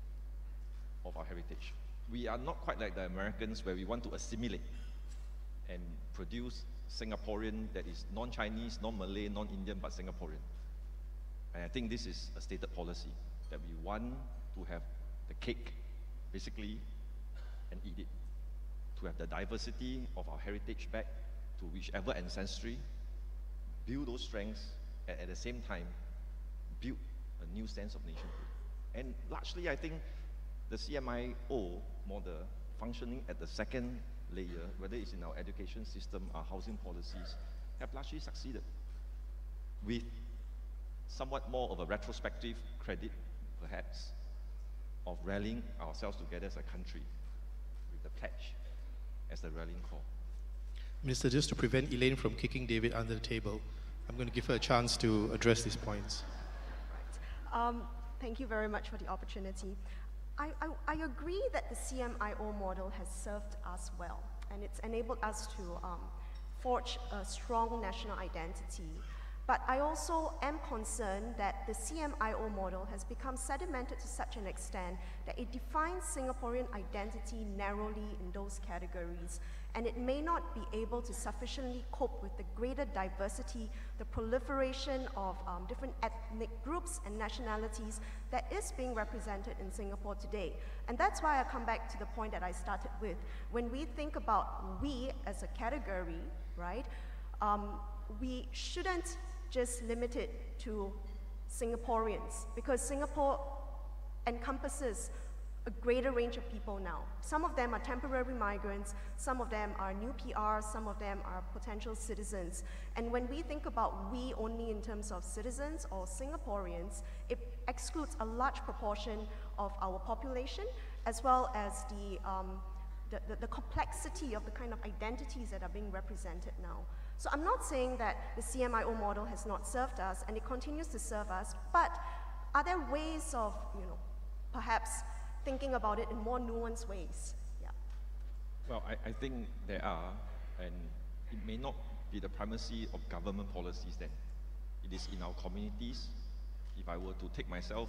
of our heritage. We are not quite like the Americans where we want to assimilate and produce Singaporean that is non-Chinese, non-Malay, non-Indian, but Singaporean. And I think this is a stated policy, that we want to have the cake, basically, and eat it. To have the diversity of our heritage back to whichever ancestry, build those strengths, and at the same time, build a new sense of nationhood. And largely, I think the C M I O model functioning at the second layer, whether it's in our education system, our housing policies, have largely succeeded. With somewhat more of a retrospective credit, perhaps, of rallying ourselves together as a country with the pledge as the rallying call.
Minister, just to prevent Elaine from kicking David under the table, I'm going to give her a chance to address these points.
Right. Um, thank you very much for the opportunity. I, I, I agree that the C M I O model has served us well, and it's enabled us to um, forge a strong national identity. But I also am concerned that the C M I O model has become sedimented to such an extent that it defines Singaporean identity narrowly in those categories, and it may not be able to sufficiently cope with the greater diversity, the proliferation of um, different ethnic groups and nationalities that is being represented in Singapore today. And that's why I come back to the point that I started with. When we think about we as a category, right, um, we shouldn't just limit it to Singaporeans, because Singapore encompasses a greater range of people now. Some of them are temporary migrants, some of them are new P Rs, some of them are potential citizens. And when we think about we only in terms of citizens or Singaporeans, it excludes a large proportion of our population, as well as the, um, the, the, the complexity of the kind of identities that are being represented now. So I'm not saying that the C M I O model has not served us, and it continues to serve us, but are there ways of, you know, perhaps thinking about it in more nuanced ways? Yeah.
Well, I, I think there are, and it may not be the primacy of government policies then. It is in our communities. If I were to take myself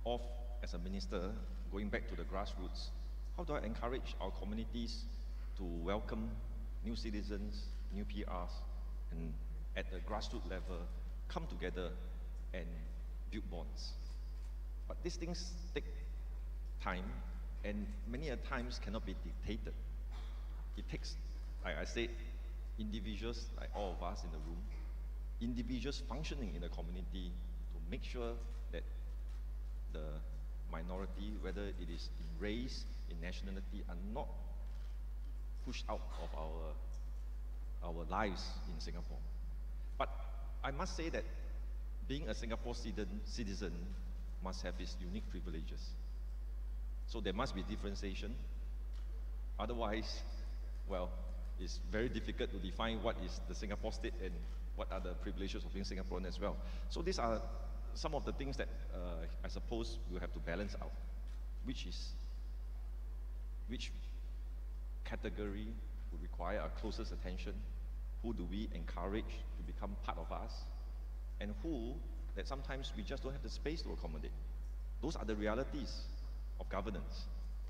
off as a minister, going back to the grassroots, how do I encourage our communities to welcome new citizens, new P Rs, and at the grassroots level, come together and build bonds? But these things take time, and many a times cannot be dictated. It takes, like I said, individuals, like all of us in the room, individuals functioning in the community to make sure that the minority, whether it is in race, in nationality, are not pushed out of our, our lives in Singapore. But I must say that being a Singapore citizen, citizen must have its unique privileges. So there must be differentiation. Otherwise, well, it's very difficult to define what is the Singapore state and what are the privileges of being Singaporean as well. So these are some of the things that uh, I suppose we'll have to balance out. Which is, which category would require our closest attention? Who do we encourage to become part of us? And who that sometimes we just don't have the space to accommodate? Those are the realities of governance.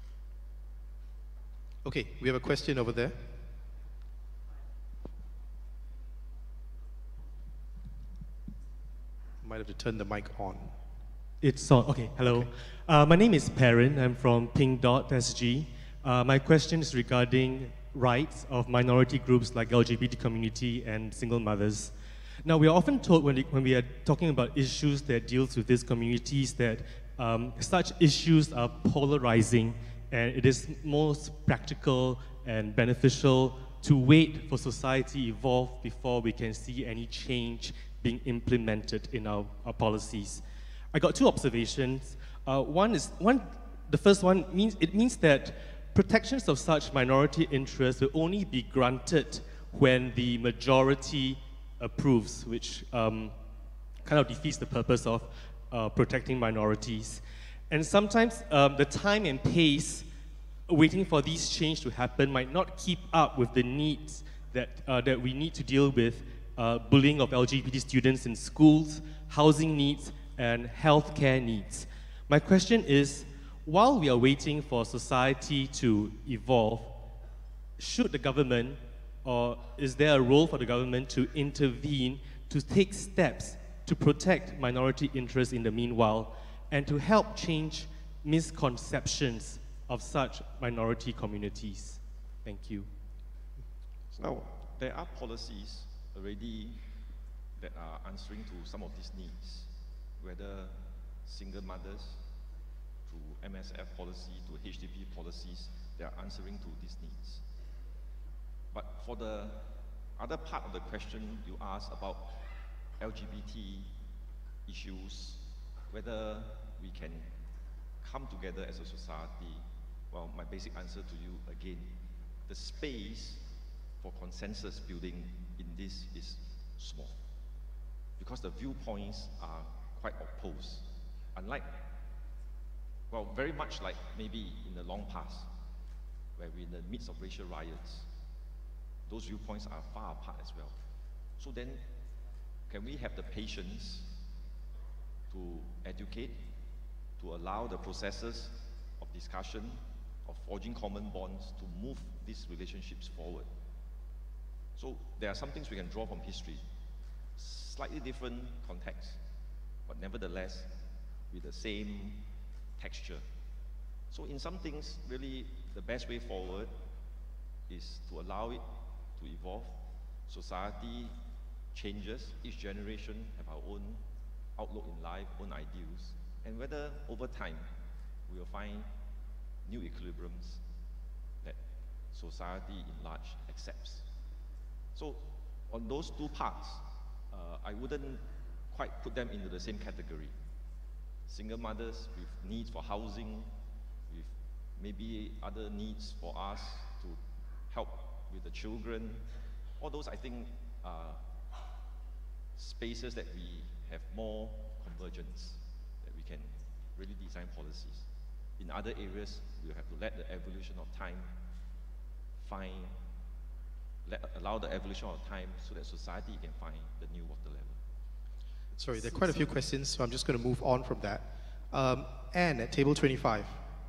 Okay, we have a question over there. Might have to turn the mic on.
It's on. Okay, hello.
Okay.
Uh, my name is Perrin. I'm from pink dot S G. Uh, my question is regarding rights of minority groups like L G B T community and single mothers. Now, we are often told when, when we are talking about issues that deals with these communities that um, such issues are polarizing, and it is most practical and beneficial to wait for society evolve before we can see any change being implemented in our, our policies. I got two observations. Uh, one is, one, the first one means, it means that protections of such minority interests will only be granted when the majority approves, which um, kind of defeats the purpose of uh, protecting minorities. And sometimes um, the time and pace waiting for these changes to happen might not keep up with the needs that, uh, that we need to deal with. Uh, bullying of L G B T students in schools, housing needs, and healthcare needs. My question is, while we are waiting for society to evolve, should the government, or is there a role for the government to intervene, to take steps to protect minority interests in the meanwhile, and to help change misconceptions of such minority communities? Thank you.
So there are policies already that are answering to some of these needs, whether single mothers, through M S F policy, to H D B policies, they are answering to these needs. But for the other part of the question you asked about L G B T issues, whether we can come together as a society, well, my basic answer to you again, the space for consensus building in this is small, because the viewpoints are quite opposed. Unlike, well, very much like maybe in the long past, where we're in the midst of racial riots, those viewpoints are far apart as well. So then, can we have the patience to educate, to allow the processes of discussion, of forging common bonds, to move these relationships forward? So there are some things we can draw from history, slightly different context, but nevertheless with the same texture. So in some things, really the best way forward is to allow it to evolve. Society changes, each generation have our own outlook in life, own ideals, and whether over time we will find new equilibriums that society in large accepts. So on those two parts, uh, I wouldn't quite put them into the same category. Single mothers with needs for housing, with maybe other needs for us to help with the children, all those I think are spaces that we have more convergence, that we can really design policies. In other areas, we'll have to let the evolution of time find Let, allow the evolution of time so that society can find the new water level.
Sorry, there are quite a few questions, so I'm just going to move on from that. Um, Anne at table twenty-five.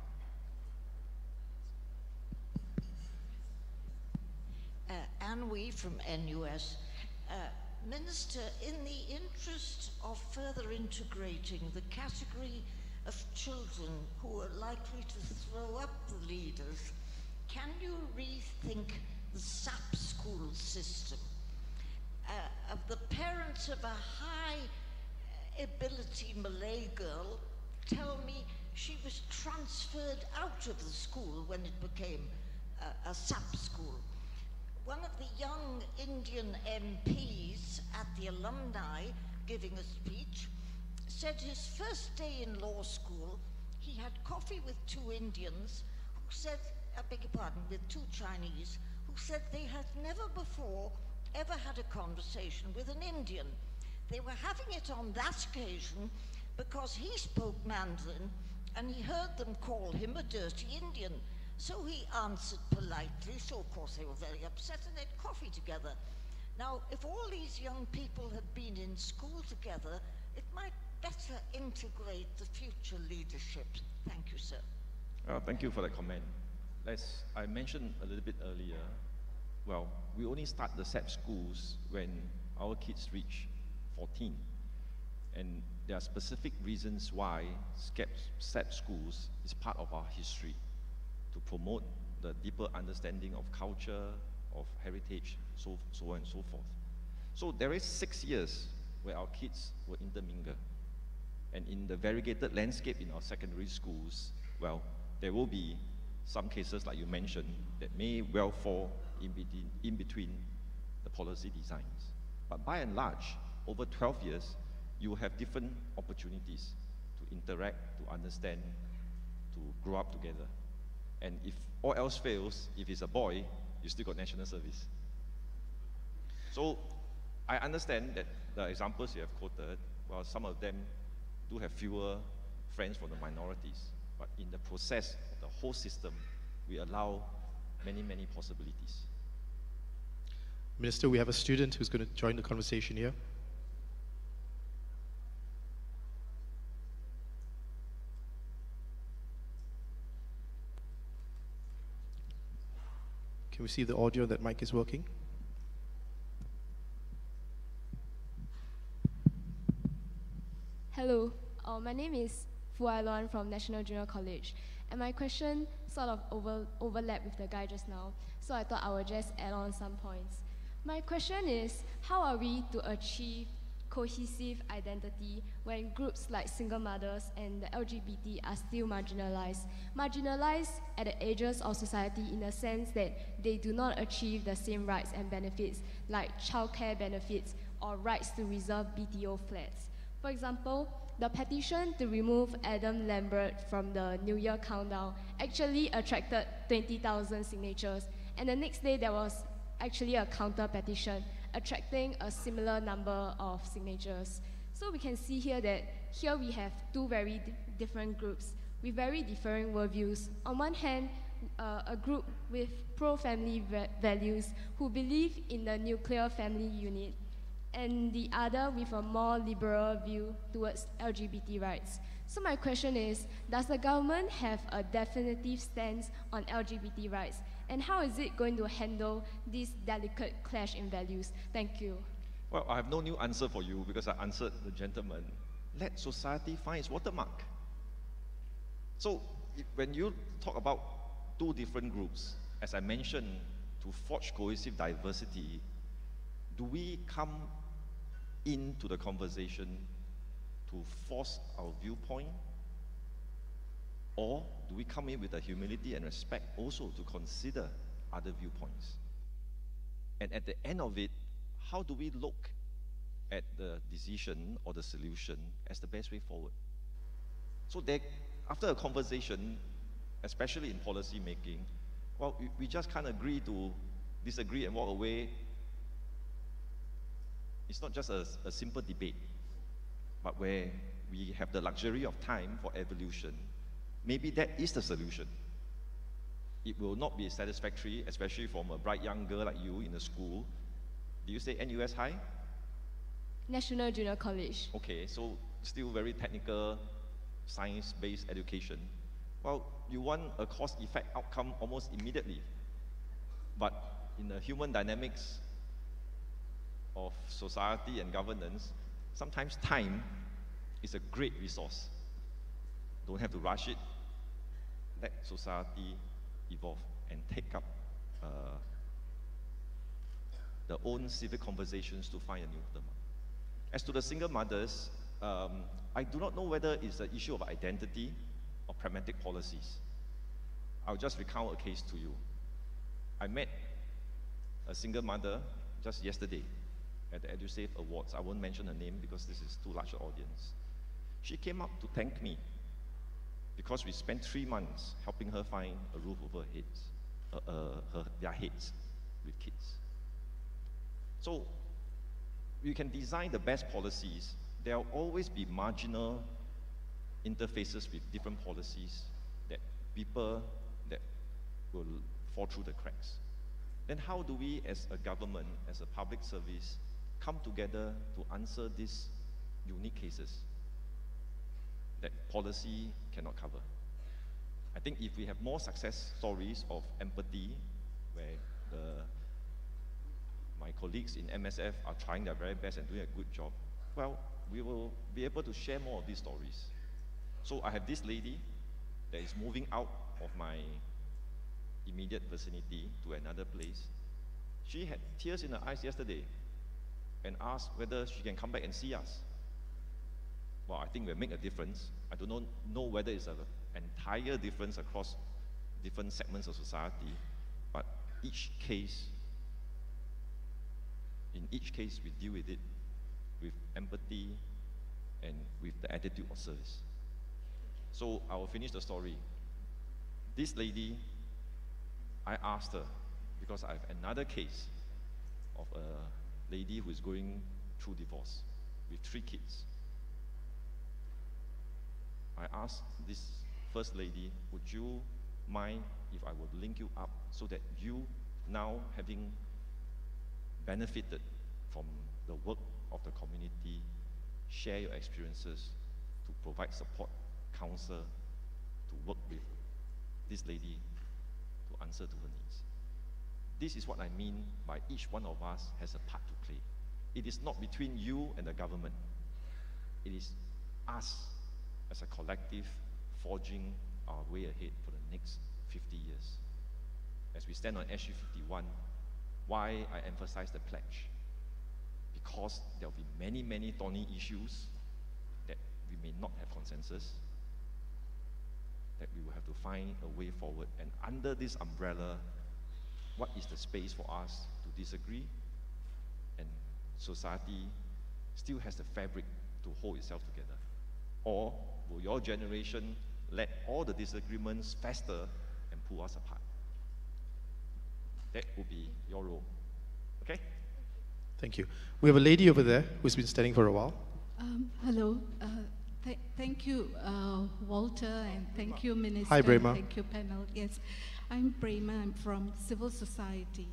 Uh, Anne Wee from N U S. Uh, Minister, in the interest of further integrating the category of children who are likely to throw up the leaders, can you rethink the S A P school system? Uh, of the parents of a high ability Malay girl tell me she was transferred out of the school when it became uh, a S A P school. One of the young Indian M Ps at the alumni giving a speech said his first day in law school, he had coffee with two Indians who said, I beg your pardon, with two Chinese, who said they had never before ever had a conversation with an Indian. They were having it on that occasion because he spoke Mandarin and he heard them call him a dirty Indian. So he answered politely, so of course they were very upset and they had coffee together. Now, if all these young people had been in school together, it might better integrate the future leadership. Thank you, sir.
Uh, thank you for that comment. As I mentioned a little bit earlier, well, we only start the S A P schools when our kids reach fourteen. And there are specific reasons why S A P schools is part of our history, to promote the deeper understanding of culture, of heritage, so, so on and so forth. So there is six years where our kids will intermingle. And in the variegated landscape in our secondary schools, well, there will be some cases, like you mentioned, that may well fall in between, in between the policy designs. But by and large, over twelve years, you will have different opportunities to interact, to understand, to grow up together. And if all else fails, if it's a boy, you still got national service. So I understand that the examples you have quoted, well, some of them do have fewer friends from the minorities, but in the process of the whole system, we allow many, many possibilities.
Minister, we have a student who's going to join the conversation here. Can we see the audio that mic is working?
Hello, uh, my name is Fu Ailon from National Junior College, and my question sort of over, overlapped with the guy just now, so I thought I would just add on some points. My question is, how are we to achieve cohesive identity when groups like single mothers and the L G B T are still marginalized? Marginalized at the edges of society in the sense that they do not achieve the same rights and benefits like childcare benefits or rights to reserve B T O flats. For example, the petition to remove Adam Lambert from the New Year countdown actually attracted twenty thousand signatures, and the next day there was actually a counter petition attracting a similar number of signatures. So we can see here that here we have two very di different groups with very differing worldviews. On one hand, uh, a group with pro-family values who believe in the nuclear family unit, and the other with a more liberal view towards L G B T rights. So my question is, does the government have a definitive stance on L G B T rights? And how is it going to handle this delicate clash in values? Thank you.
Well, I have no new answer for you because I answered the gentleman. Let society find its watermark. So if, when you talk about two different groups, as I mentioned, to forge cohesive diversity, do we come into the conversation to force our viewpoint? Or do we come in with the humility and respect also to consider other viewpoints? And at the end of it, how do we look at the decision or the solution as the best way forward? So there, after a conversation, especially in policy making, well, we, we just can't agree to disagree and walk away. It's not just a, a simple debate, but where we have the luxury of time for evolution. Maybe that is the solution. It will not be satisfactory, especially from a bright young girl like you in a school. Do you say N U S High?
National Junior College.
Okay, so still very technical, science-based education, well, you want a cause-effect outcome almost immediately. But in the human dynamics of society and governance, sometimes time is a great resource. Don't have to rush it. Let society evolve and take up uh, their own civic conversations to find a new term. As to the single mothers, um, I do not know whether it's an issue of identity or pragmatic policies. I'll just recount a case to you. I met a single mother just yesterday at the EduSave Awards. I won't mention her name because this is too large an audience. She came up to thank me because we spent three months helping her find a roof over her heads, uh, uh, her, their heads with kids. So you can design the best policies. There will always be marginal interfaces with different policies that people that will fall through the cracks. Then how do we as a government, as a public service, come together to answer these unique cases that policy cannot cover? I think if we have more success stories of empathy, where the, my colleagues in M S F are trying their very best and doing a good job, well, we will be able to share more of these stories. So I have this lady that is moving out of my immediate vicinity to another place. She had tears in her eyes yesterday and asked whether she can come back and see us. Well, I think we'll make a difference. I do not know whether it's an entire difference across different segments of society, but each case, in each case we deal with it with empathy and with the attitude of service. So I will finish the story. This lady, I asked her, because I have another case of a lady who is going through divorce with three kids. I asked this first lady, would you mind if I would link you up so that you, now having benefited from the work of the community, share your experiences to provide support, counsel, to work with this lady to answer to her needs. This is what I mean by each one of us has a part to play. It is not between you and the government. It is us as a collective forging our way ahead for the next fifty years. As we stand on S G fifty-one, why I emphasize the pledge? Because there will be many, many thorny issues that we may not have consensus, that we will have to find a way forward. And under this umbrella, what is the space for us to disagree? And society still has the fabric to hold itself together. Or will your generation let all the disagreements fester and pull us apart? That will be your role. Okay?
Thank you. We have a lady over there who's been standing for a while.
Um, hello. Uh, th thank you, uh, Walter, and thank you, Minister.
Hi, Brema.
Thank you, panel. Yes, I'm Brema. I'm from civil society.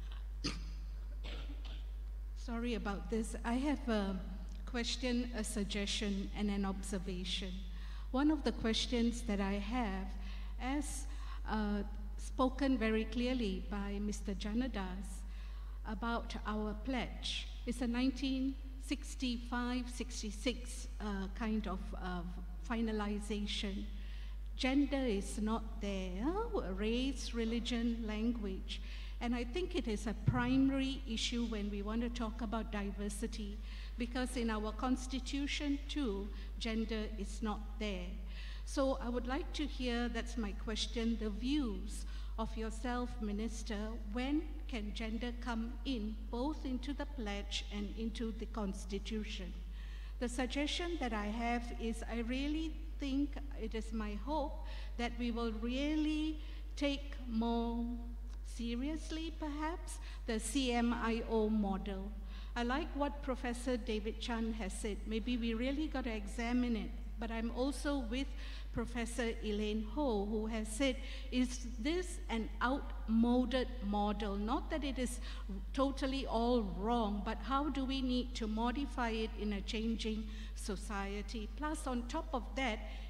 Sorry about this. I have a question, a suggestion, and an observation. One of the questions that I have, as uh, spoken very clearly by Mister Janadas about our pledge, it's a nineteen sixty-five sixty-six uh, kind of uh, finalization. Gender is not there, race, religion, language. And I think it is a primary issue when we want to talk about diversity, because in our constitution too, gender is not there. So I would like to hear, that's my question, the views of yourself, Minister. When can gender come in, both into the pledge and into the constitution? The suggestion that I have is, I really think, it is my hope, that we will really take more seriously, perhaps, the C M I O model. I like what Professor David Chan has said. Maybe we really got to examine it. But I'm also with Professor Elaine Ho, who has said, is this an outmoded model? Not that it is totally all wrong, but how do we need to modify it in a changing society? Plus, on top of that,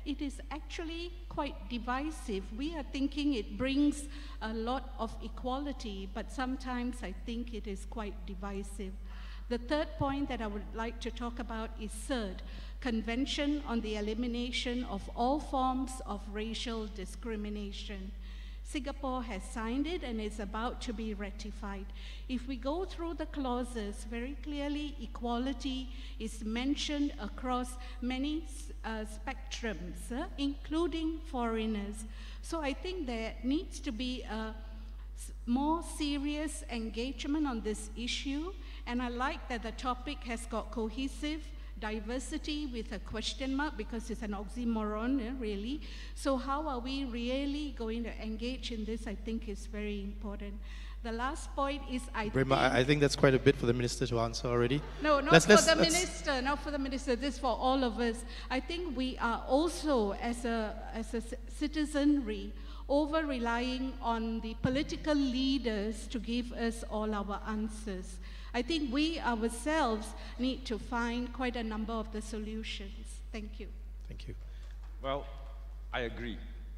it is actually quite divisive. We are thinking it brings a lot of equality, but sometimes I think it is quite divisive. The third point that I would like to talk about is third, Convention on the Elimination of All Forms of Racial Discrimination. Singapore has signed it and is about to be ratified. If we go through the clauses, very clearly equality is mentioned across many uh, spectrums, uh, including foreigners. So I think there needs to be a more serious engagement on this issue, and I like that the topic has got cohesive diversity with a question mark, because it's an oxymoron, eh, really. So how are we really going to engage in this, I think is very important. The last point is, I
Brima,
think...
I think that's quite a bit for the minister to answer already.
No, not
let's,
for
let's,
the
let's,
minister, not for the minister, this is for all of us. I think we are also, as a, as a citizenry, over-relying on the political leaders to give us all our answers. I think we ourselves need to find quite a number of the solutions. Thank you.
Thank you.
Well, I agree.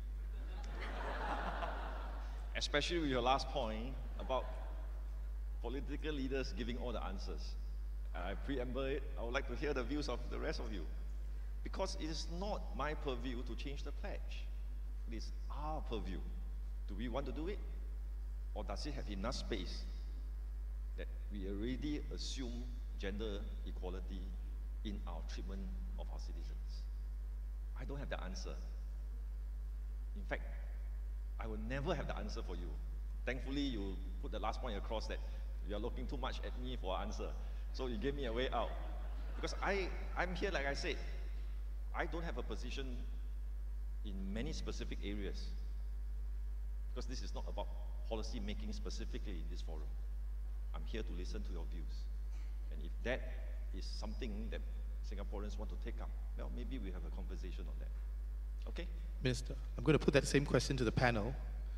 Especially with your last point about political leaders giving all the answers. I preamble it. I would like to hear the views of the rest of you. Because it is not my purview to change the pledge. It is our purview. Do we want to do it? Or does it have enough space that we already assume gender equality in our treatment of our citizens? I don't have the answer. In fact, I will never have the answer for you. Thankfully, you put the last point across that you are looking too much at me for an answer. So you gave me a way out. Because I, I'm here, like I said, I don't have a position in many specific areas. Because this is not about policy making specifically in this forum. I'm here to listen to your views. And if that is something that Singaporeans want to take up, well, maybe we have a conversation on that. Okay?
Minister, I'm going to put that same question to the panel.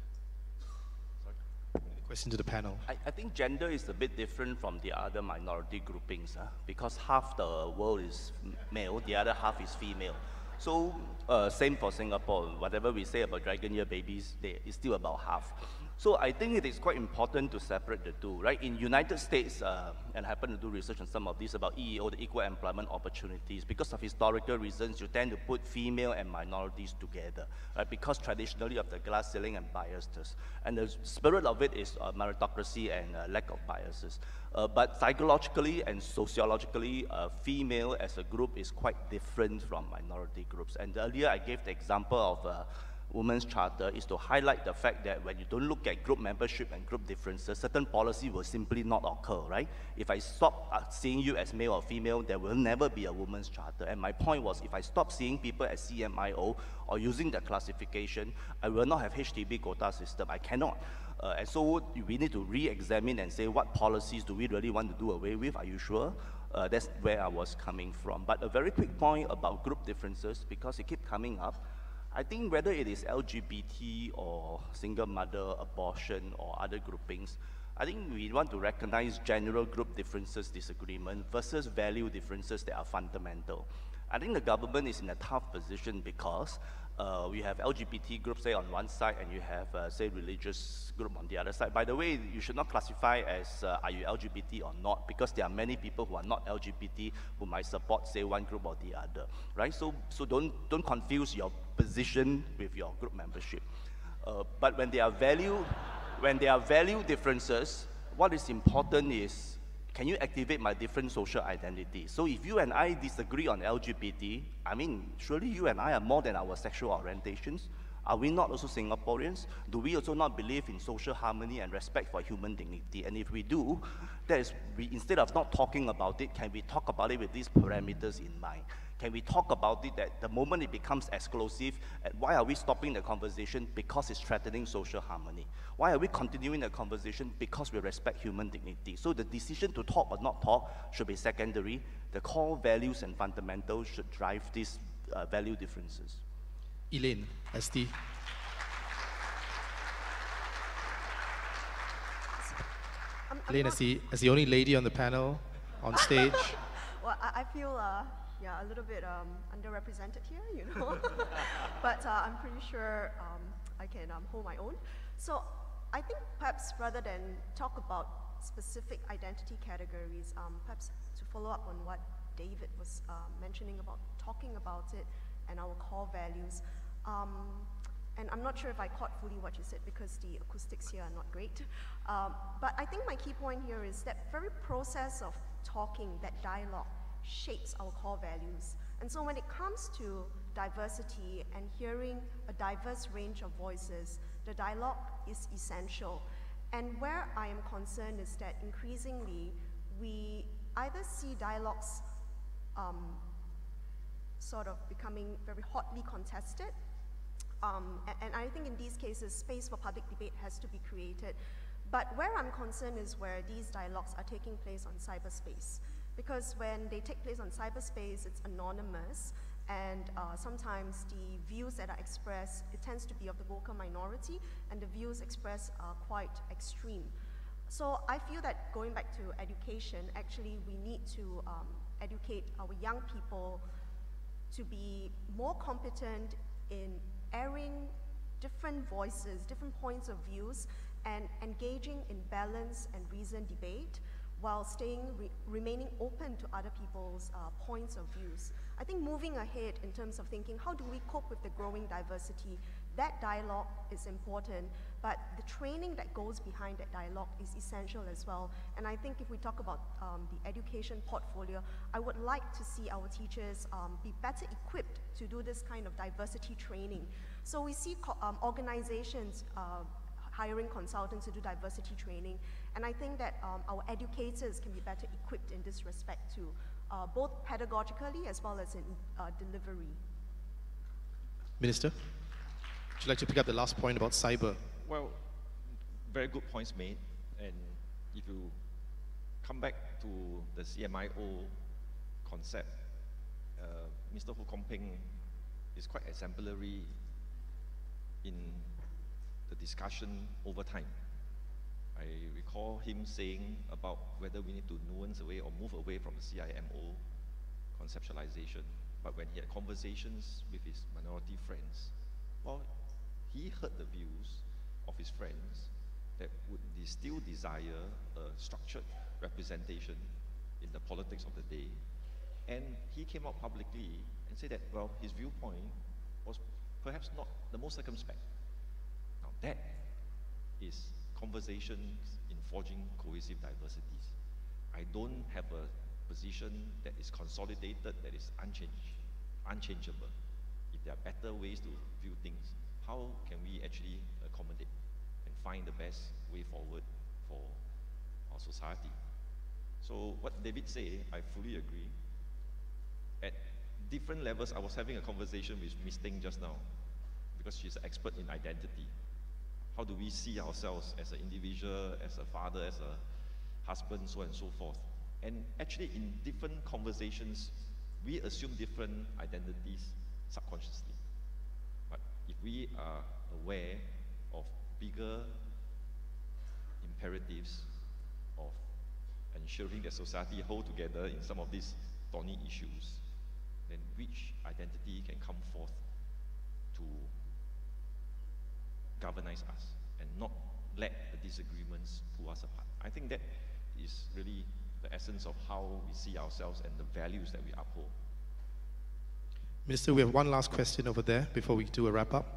Sorry?
Question to the panel.
I, I think gender is a bit different from the other minority groupings, huh? Because half the world is male, the other half is female. So, uh, same for Singapore. Whatever we say about dragon year babies, they, it's still about half. So I think it is quite important to separate the two, right? In United States, uh, and I happen to do research on some of this about E E O, the Equal Employment Opportunities, because of historical reasons, you tend to put female and minorities together, right? Because traditionally of the glass ceiling and biases. And the spirit of it is uh, meritocracy and uh, lack of biases. Uh, but psychologically and sociologically, uh, female as a group is quite different from minority groups. And earlier I gave the example of uh, Women's Charter is to highlight the fact that when you don't look at group membership and group differences, certain policy will simply not occur, right? If I stop uh, seeing you as male or female, there will never be a Women's Charter. And my point was, if I stop seeing people as C M I O or using the classification, I will not have H D B quota system. I cannot. Uh, and so we need to re-examine and say, what policies do we really want to do away with? Are you sure? Uh, that's where I was coming from. But a very quick point about group differences, because it keeps coming up. I think whether it is L G B T or single mother, abortion, or other groupings, I think we want to recognize general group differences, disagreement, versus value differences that are fundamental. I think the government is in a tough position because uh, we have L G B T groups, say, on one side, and you have, uh, say, religious group on the other side. By the way, you should not classify as, uh, are you L G B T or not, because there are many people who are not L G B T who might support, say, one group or the other, right? So, so don't, don't confuse your position with your group membership. Uh, but when there are value, when there are value differences, what is important is, can you activate my different social identity? So if you and I disagree on L G B T, I mean, surely you and I are more than our sexual orientations. Are we not also Singaporeans? Do we also not believe in social harmony and respect for human dignity? And if we do, that is, we, instead of not talking about it, can we talk about it with these parameters in mind? Can we talk about it that the moment it becomes exclusive, and why are we stopping the conversation? Because it's threatening social harmony. Why are we continuing the conversation? Because we respect human dignity. So the decision to talk or not talk should be secondary. The core values and fundamentals should drive these uh, value differences.
Elaine, S T.
I'm, I'm
Elaine, as the, as the only lady on the panel, on stage.
Well, I, I feel uh, yeah, a little bit um, underrepresented here, you know. But uh, I'm pretty sure um, I can um, hold my own. So I think perhaps rather than talk about specific identity categories, um, perhaps to follow up on what David was uh, mentioning about talking about it and our core values. Um, and I'm not sure if I caught fully what you said because the acoustics here are not great. Um, but I think my key point here is that very process of talking, that dialogue, shapes our core values. And so when it comes to diversity and hearing a diverse range of voices, the dialogue is essential. And where I am concerned is that increasingly we either see dialogues um, sort of becoming very hotly contested, um, and, and I think in these cases space for public debate has to be created. But where I'm concerned is where these dialogues are taking place on cyberspace. Because when they take place on cyberspace, it's anonymous, and uh, sometimes the views that are expressed, it tends to be of the vocal minority, and the views expressed are quite extreme. So I feel that going back to education, actually we need to um, educate our young people to be more competent in airing different voices, different points of views, and engaging in balanced and reasoned debate while staying, re remaining open to other people's uh, points of views. I think moving ahead in terms of thinking, how do we cope with the growing diversity? That dialogue is important, but the training that goes behind that dialogue is essential as well. And I think if we talk about um, the education portfolio, I would like to see our teachers um, be better equipped to do this kind of diversity training. So we see um, organizations uh, hiring consultants to do diversity training, and I think that um, our educators can be better equipped in this respect too, uh, both pedagogically as well as in uh, delivery.
Minister, would you like to pick up the last point about cyber?
Well, very good points made, and if you come back to the C M I O concept, uh, Mister Ho Kong Peng is quite exemplary in the discussion over time. I recall him saying about whether we need to nuance away or move away from the C I M O conceptualization. But when he had conversations with his minority friends, well, he heard the views of his friends that would they still desire a structured representation in the politics of the day. And he came out publicly and said that, well, his viewpoint was perhaps not the most circumspect. Now that is conversations in forging cohesive diversities. I don't have a position that is consolidated, that is unchanged, unchangeable. If there are better ways to view things, how can we actually accommodate and find the best way forward for our society? So what David said, I fully agree. At different levels, I was having a conversation with Miz Ting just now, because she's an expert in identity. How do we see ourselves as an individual, as a father, as a husband, so on and so forth. And actually in different conversations, we assume different identities subconsciously. But if we are aware of bigger imperatives of ensuring that society hold together in some of these thorny issues, then which identity can come forth to galvanize us and not let the disagreements pull us apart. I think that is really the essence of how we see ourselves and the values that we uphold.
Minister, we have one last question over there before we do a wrap up.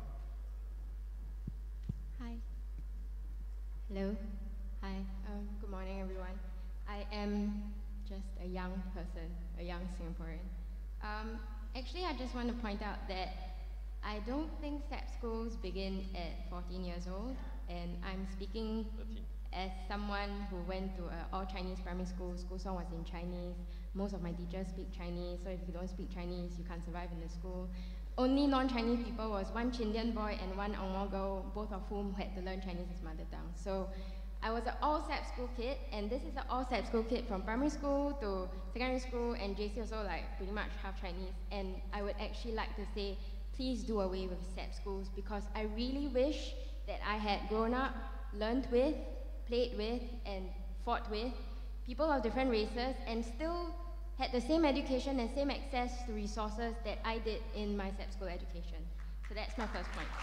Hi. Hello. Hi. Um, good morning, everyone. I am just a young person, a young Singaporean. Um, actually, I just want to point out that I don't think S A P schools begin at fourteen years old, and I'm speaking
thirteen.
As someone who went to an all-Chinese primary school. School song was in Chinese. Most of my teachers speak Chinese, so if you don't speak Chinese, you can't survive in the school. Only non-Chinese people was one Chindian boy and one Ang Mo girl, both of whom had to learn Chinese as mother tongue. So I was an all S A P school kid, and this is an all S A P school kid from primary school to secondary school, and J C also like pretty much half Chinese. And I would actually like to say, please do away with S A P schools, because I really wish that I had grown up, learned with, played with, and fought with people of different races, and still had the same education and same access to resources that I did in my S E P school education. So that's my first point.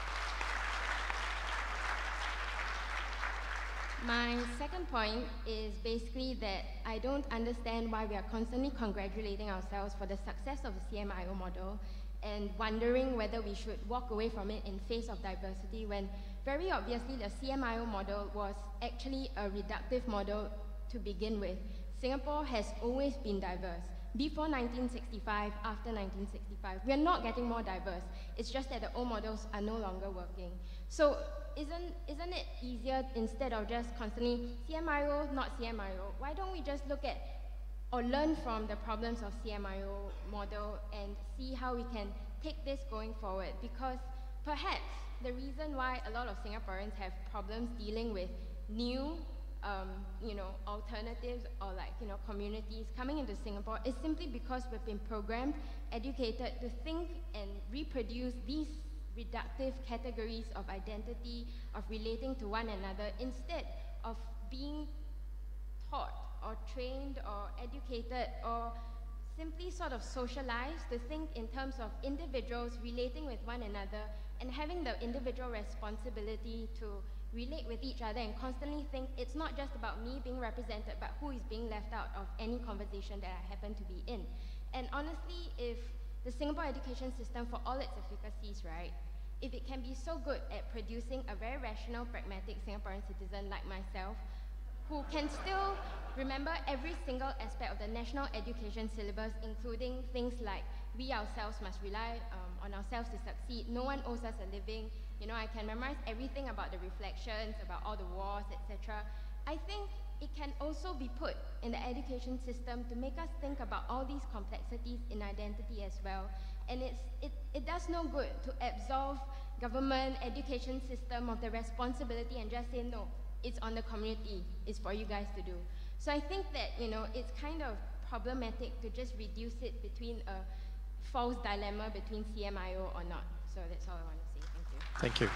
My second point is basically that I don't understand why we are constantly congratulating ourselves for the success of the C M I O model and wondering whether we should walk away from it in face of diversity when very obviously the C M I O model was actually a reductive model to begin with. Singapore has always been diverse. Before nineteen sixty-five, after nineteen sixty-five, we are not getting more diverse. It's just that the old models are no longer working. So isn't, isn't it easier instead of just constantly C M I O, not C M I O? Why don't we just look at or learn from the problems of C M I O model and see how we can take this going forward? Because perhaps the reason why a lot of Singaporeans have problems dealing with new Um, you know, alternatives or like, you know, communities coming into Singapore is simply because we've been programmed, educated to think and reproduce these reductive categories of identity, of relating to one another, instead of being taught or trained or educated or simply sort of socialized to think in terms of individuals relating with one another and having the individual responsibility to relate with each other and constantly think it's not just about me being represented, but who is being left out of any conversation that I happen to be in. And honestly, if the Singapore education system, for all its efficacies, right, if it can be so good at producing a very rational, pragmatic Singaporean citizen like myself, who can still remember every single aspect of the national education syllabus, including things like we ourselves must rely um, on ourselves to succeed, no one owes us a living, you know, I can memorize everything about the reflections, about all the wars, et cetera. I think it can also be put in the education system to make us think about all these complexities in identity as well. And it's, it, it does no good to absolve government, education system of the responsibility and just say, no, it's on the community, it's for you guys to do. So I think that, you know, it's kind of problematic to just reduce it between a false dilemma between C M I O or not. So that's all I want to say. Thank you.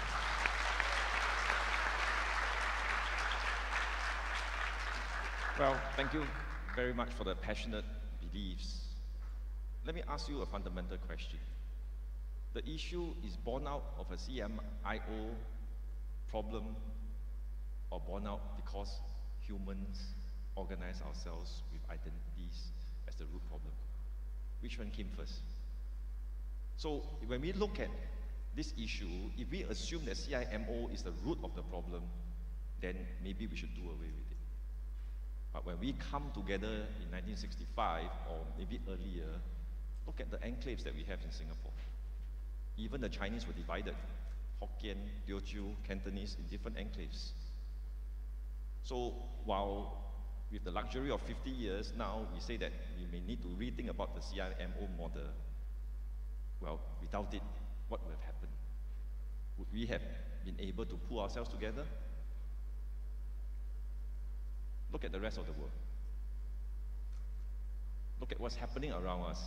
Thank you.
Well, thank you very much for the passionate beliefs. Let me ask you a fundamental question. The issue is born out of a C M I O problem or born out because humans organize ourselves with identities as the root problem? Which one came first? So when we look at this issue, if we assume that C I M O is the root of the problem, then maybe we should do away with it. But when we come together in nineteen sixty-five, or maybe earlier, look at the enclaves that we have in Singapore. Even the Chinese were divided, Hokkien, Teochew, Cantonese, in different enclaves. So while with the luxury of fifty years now, we say that we may need to rethink about the C I M O model. Well, without it, what would have happened? Would we have been able to pull ourselves together? Look at the rest of the world. Look at what's happening around us.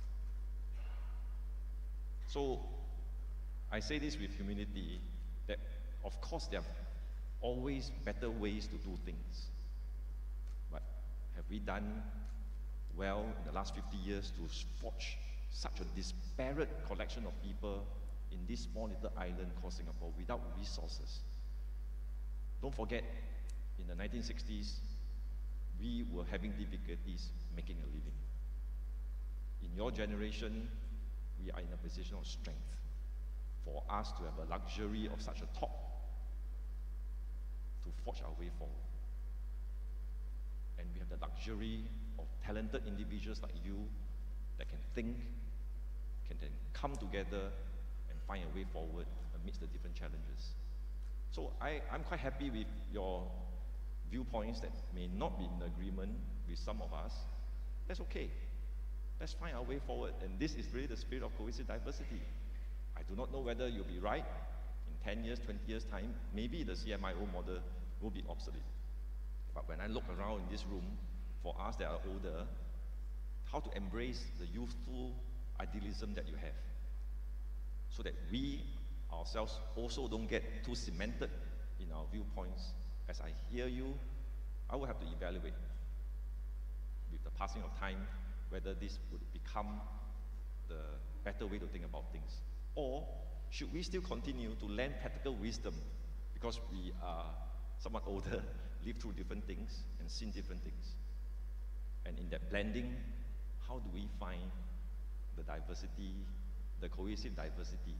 So, I say this with humility, that of course there are always better ways to do things. But have we done well in the last fifty years to forge such a disparate collection of people in this small little island called Singapore without resources? Don't forget, in the nineteen sixties, we were having difficulties making a living. In your generation, we are in a position of strength for us to have a luxury of such a top to forge our way forward. And we have the luxury of talented individuals like you that can think, can then come together and find a way forward amidst the different challenges. So I, I'm quite happy with your viewpoints that may not be in agreement with some of us. That's okay. Let's find our way forward. And this is really the spirit of cohesive diversity. I do not know whether you'll be right. In ten years, twenty years' time, maybe the C M I O model will be obsolete. But when I look around in this room, for us that are older, how to embrace the youthful idealism that you have, so that we ourselves also don't get too cemented in our viewpoints. As I hear you, I will have to evaluate with the passing of time whether this would become the better way to think about things. Or should we still continue to lend practical wisdom because we are somewhat older, lived through different things and seen different things? And in that blending, how do we find the diversity, the cohesive diversity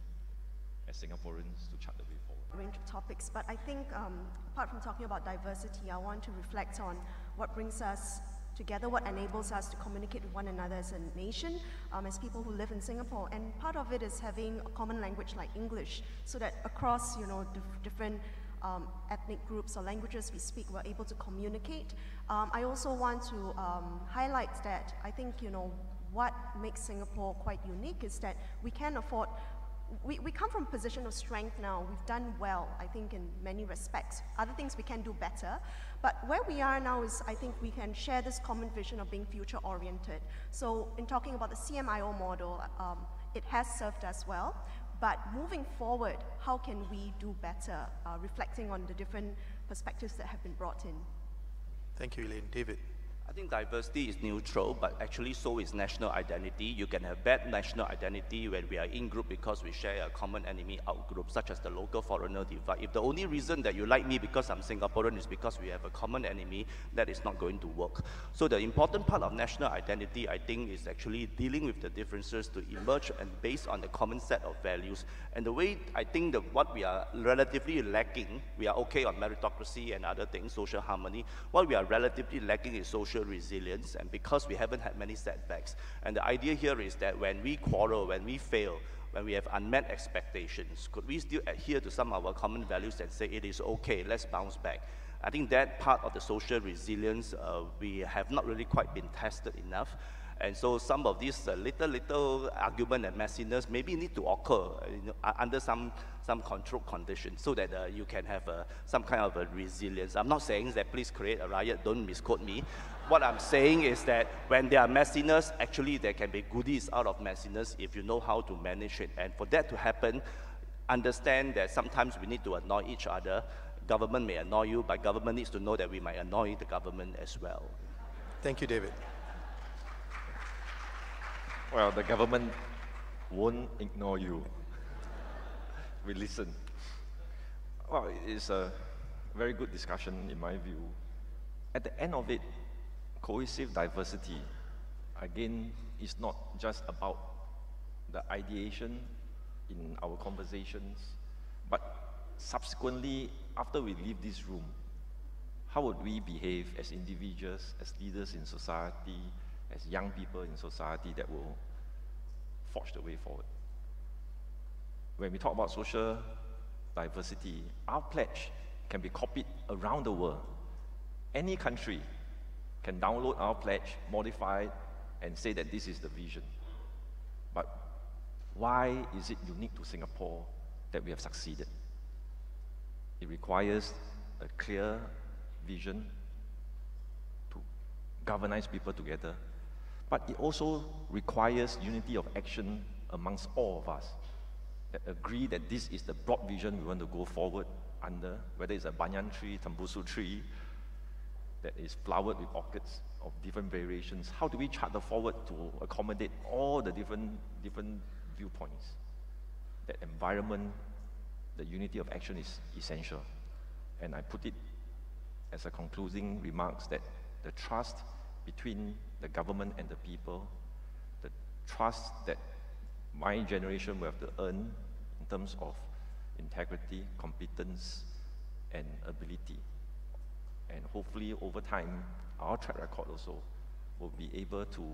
as Singaporeans to chart the way forward?
Range of topics, but I think um, apart from talking about diversity, I want to reflect on what brings us together, what enables us to communicate with one another as a nation, um, as people who live in Singapore. And part of it is having a common language like English, so that across, you know, dif different um, ethnic groups or languages we speak, we're able to communicate. Um, I also want to um, highlight that I think, you know, what makes Singapore quite unique is that we can afford We, we come from a position of strength now. We've done well, I think, in many respects. Other things we can do better. But where we are now is, I think, we can share this common vision of being future-oriented. So in talking about the C M I O model, um, it has served us well. But moving forward, how can we do better, uh, reflecting on the different perspectives that have been brought in?
Thank you, Elaine. David.
I think diversity is neutral, but actually so is national identity. You can have bad national identity when we are in group because we share a common enemy out group, such as the local foreigner divide. If the only reason that you like me because I'm Singaporean is because we have a common enemy, that is not going to work. So the important part of national identity, I think, is actually dealing with the differences to emerge and based on the common set of values. And the way I think that what we are relatively lacking, we are okay on meritocracy and other things, social harmony. What we are relatively lacking is social resilience, and because we haven't had many setbacks. And the idea here is that when we quarrel, when we fail, when we have unmet expectations, could we still adhere to some of our common values and say it is okay, let's bounce back? I think that part of the social resilience, uh, we have not really quite been tested enough. And so some of these uh, little, little argument and messiness maybe need to occur uh, you know, under some, some controlled conditions so that uh, you can have uh, some kind of a resilience. I'm not saying that please create a riot, don't misquote me. What I'm saying is that when there are messiness, actually there can be goodies out of messiness if you know how to manage it. And for that to happen, understand that sometimes we need to annoy each other. Government may annoy you, but government needs to know that we might annoy the government as well.
Thank you, David.
Well, the government won't ignore you. We listen. Well, it's a very good discussion in my view. At the end of it, cohesive diversity, again, is not just about the ideation in our conversations, but subsequently, after we leave this room, how would we behave as individuals, as leaders in society, as young people in society that will forge the way forward? When we talk about social diversity, our pledge can be copied around the world. Any country can download our pledge, modify it, and say that this is the vision. But why is it unique to Singapore that we have succeeded? It requires a clear vision to galvanize people together, but it also requires unity of action amongst all of us that agree that this is the broad vision we want to go forward under, whether it's a banyan tree, tambusu tree, that is flowered with orchids of different variations. How do we chart the forward to accommodate all the different, different viewpoints? That environment, the unity of action is essential. And I put it as a concluding remarks that the trust between the government and the people, the trust that my generation will have to earn in terms of integrity, competence, and ability. And hopefully over time, our track record also will be able to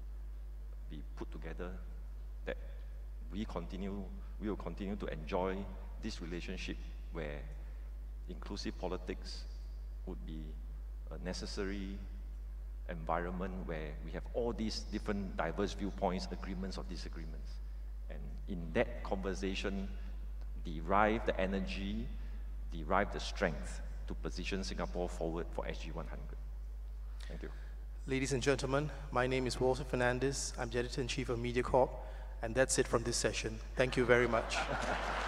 be put together that we continue, we will continue to enjoy this relationship where inclusive politics would be a necessary environment where we have all these different diverse viewpoints, agreements or disagreements. And in that conversation, derive the energy, derive the strength to position Singapore forward for S G one hundred. Thank you.
Ladies and gentlemen, my name is Walter Fernandez. I'm the Editor-in-Chief of MediaCorp, and that's it from this session. Thank you very much.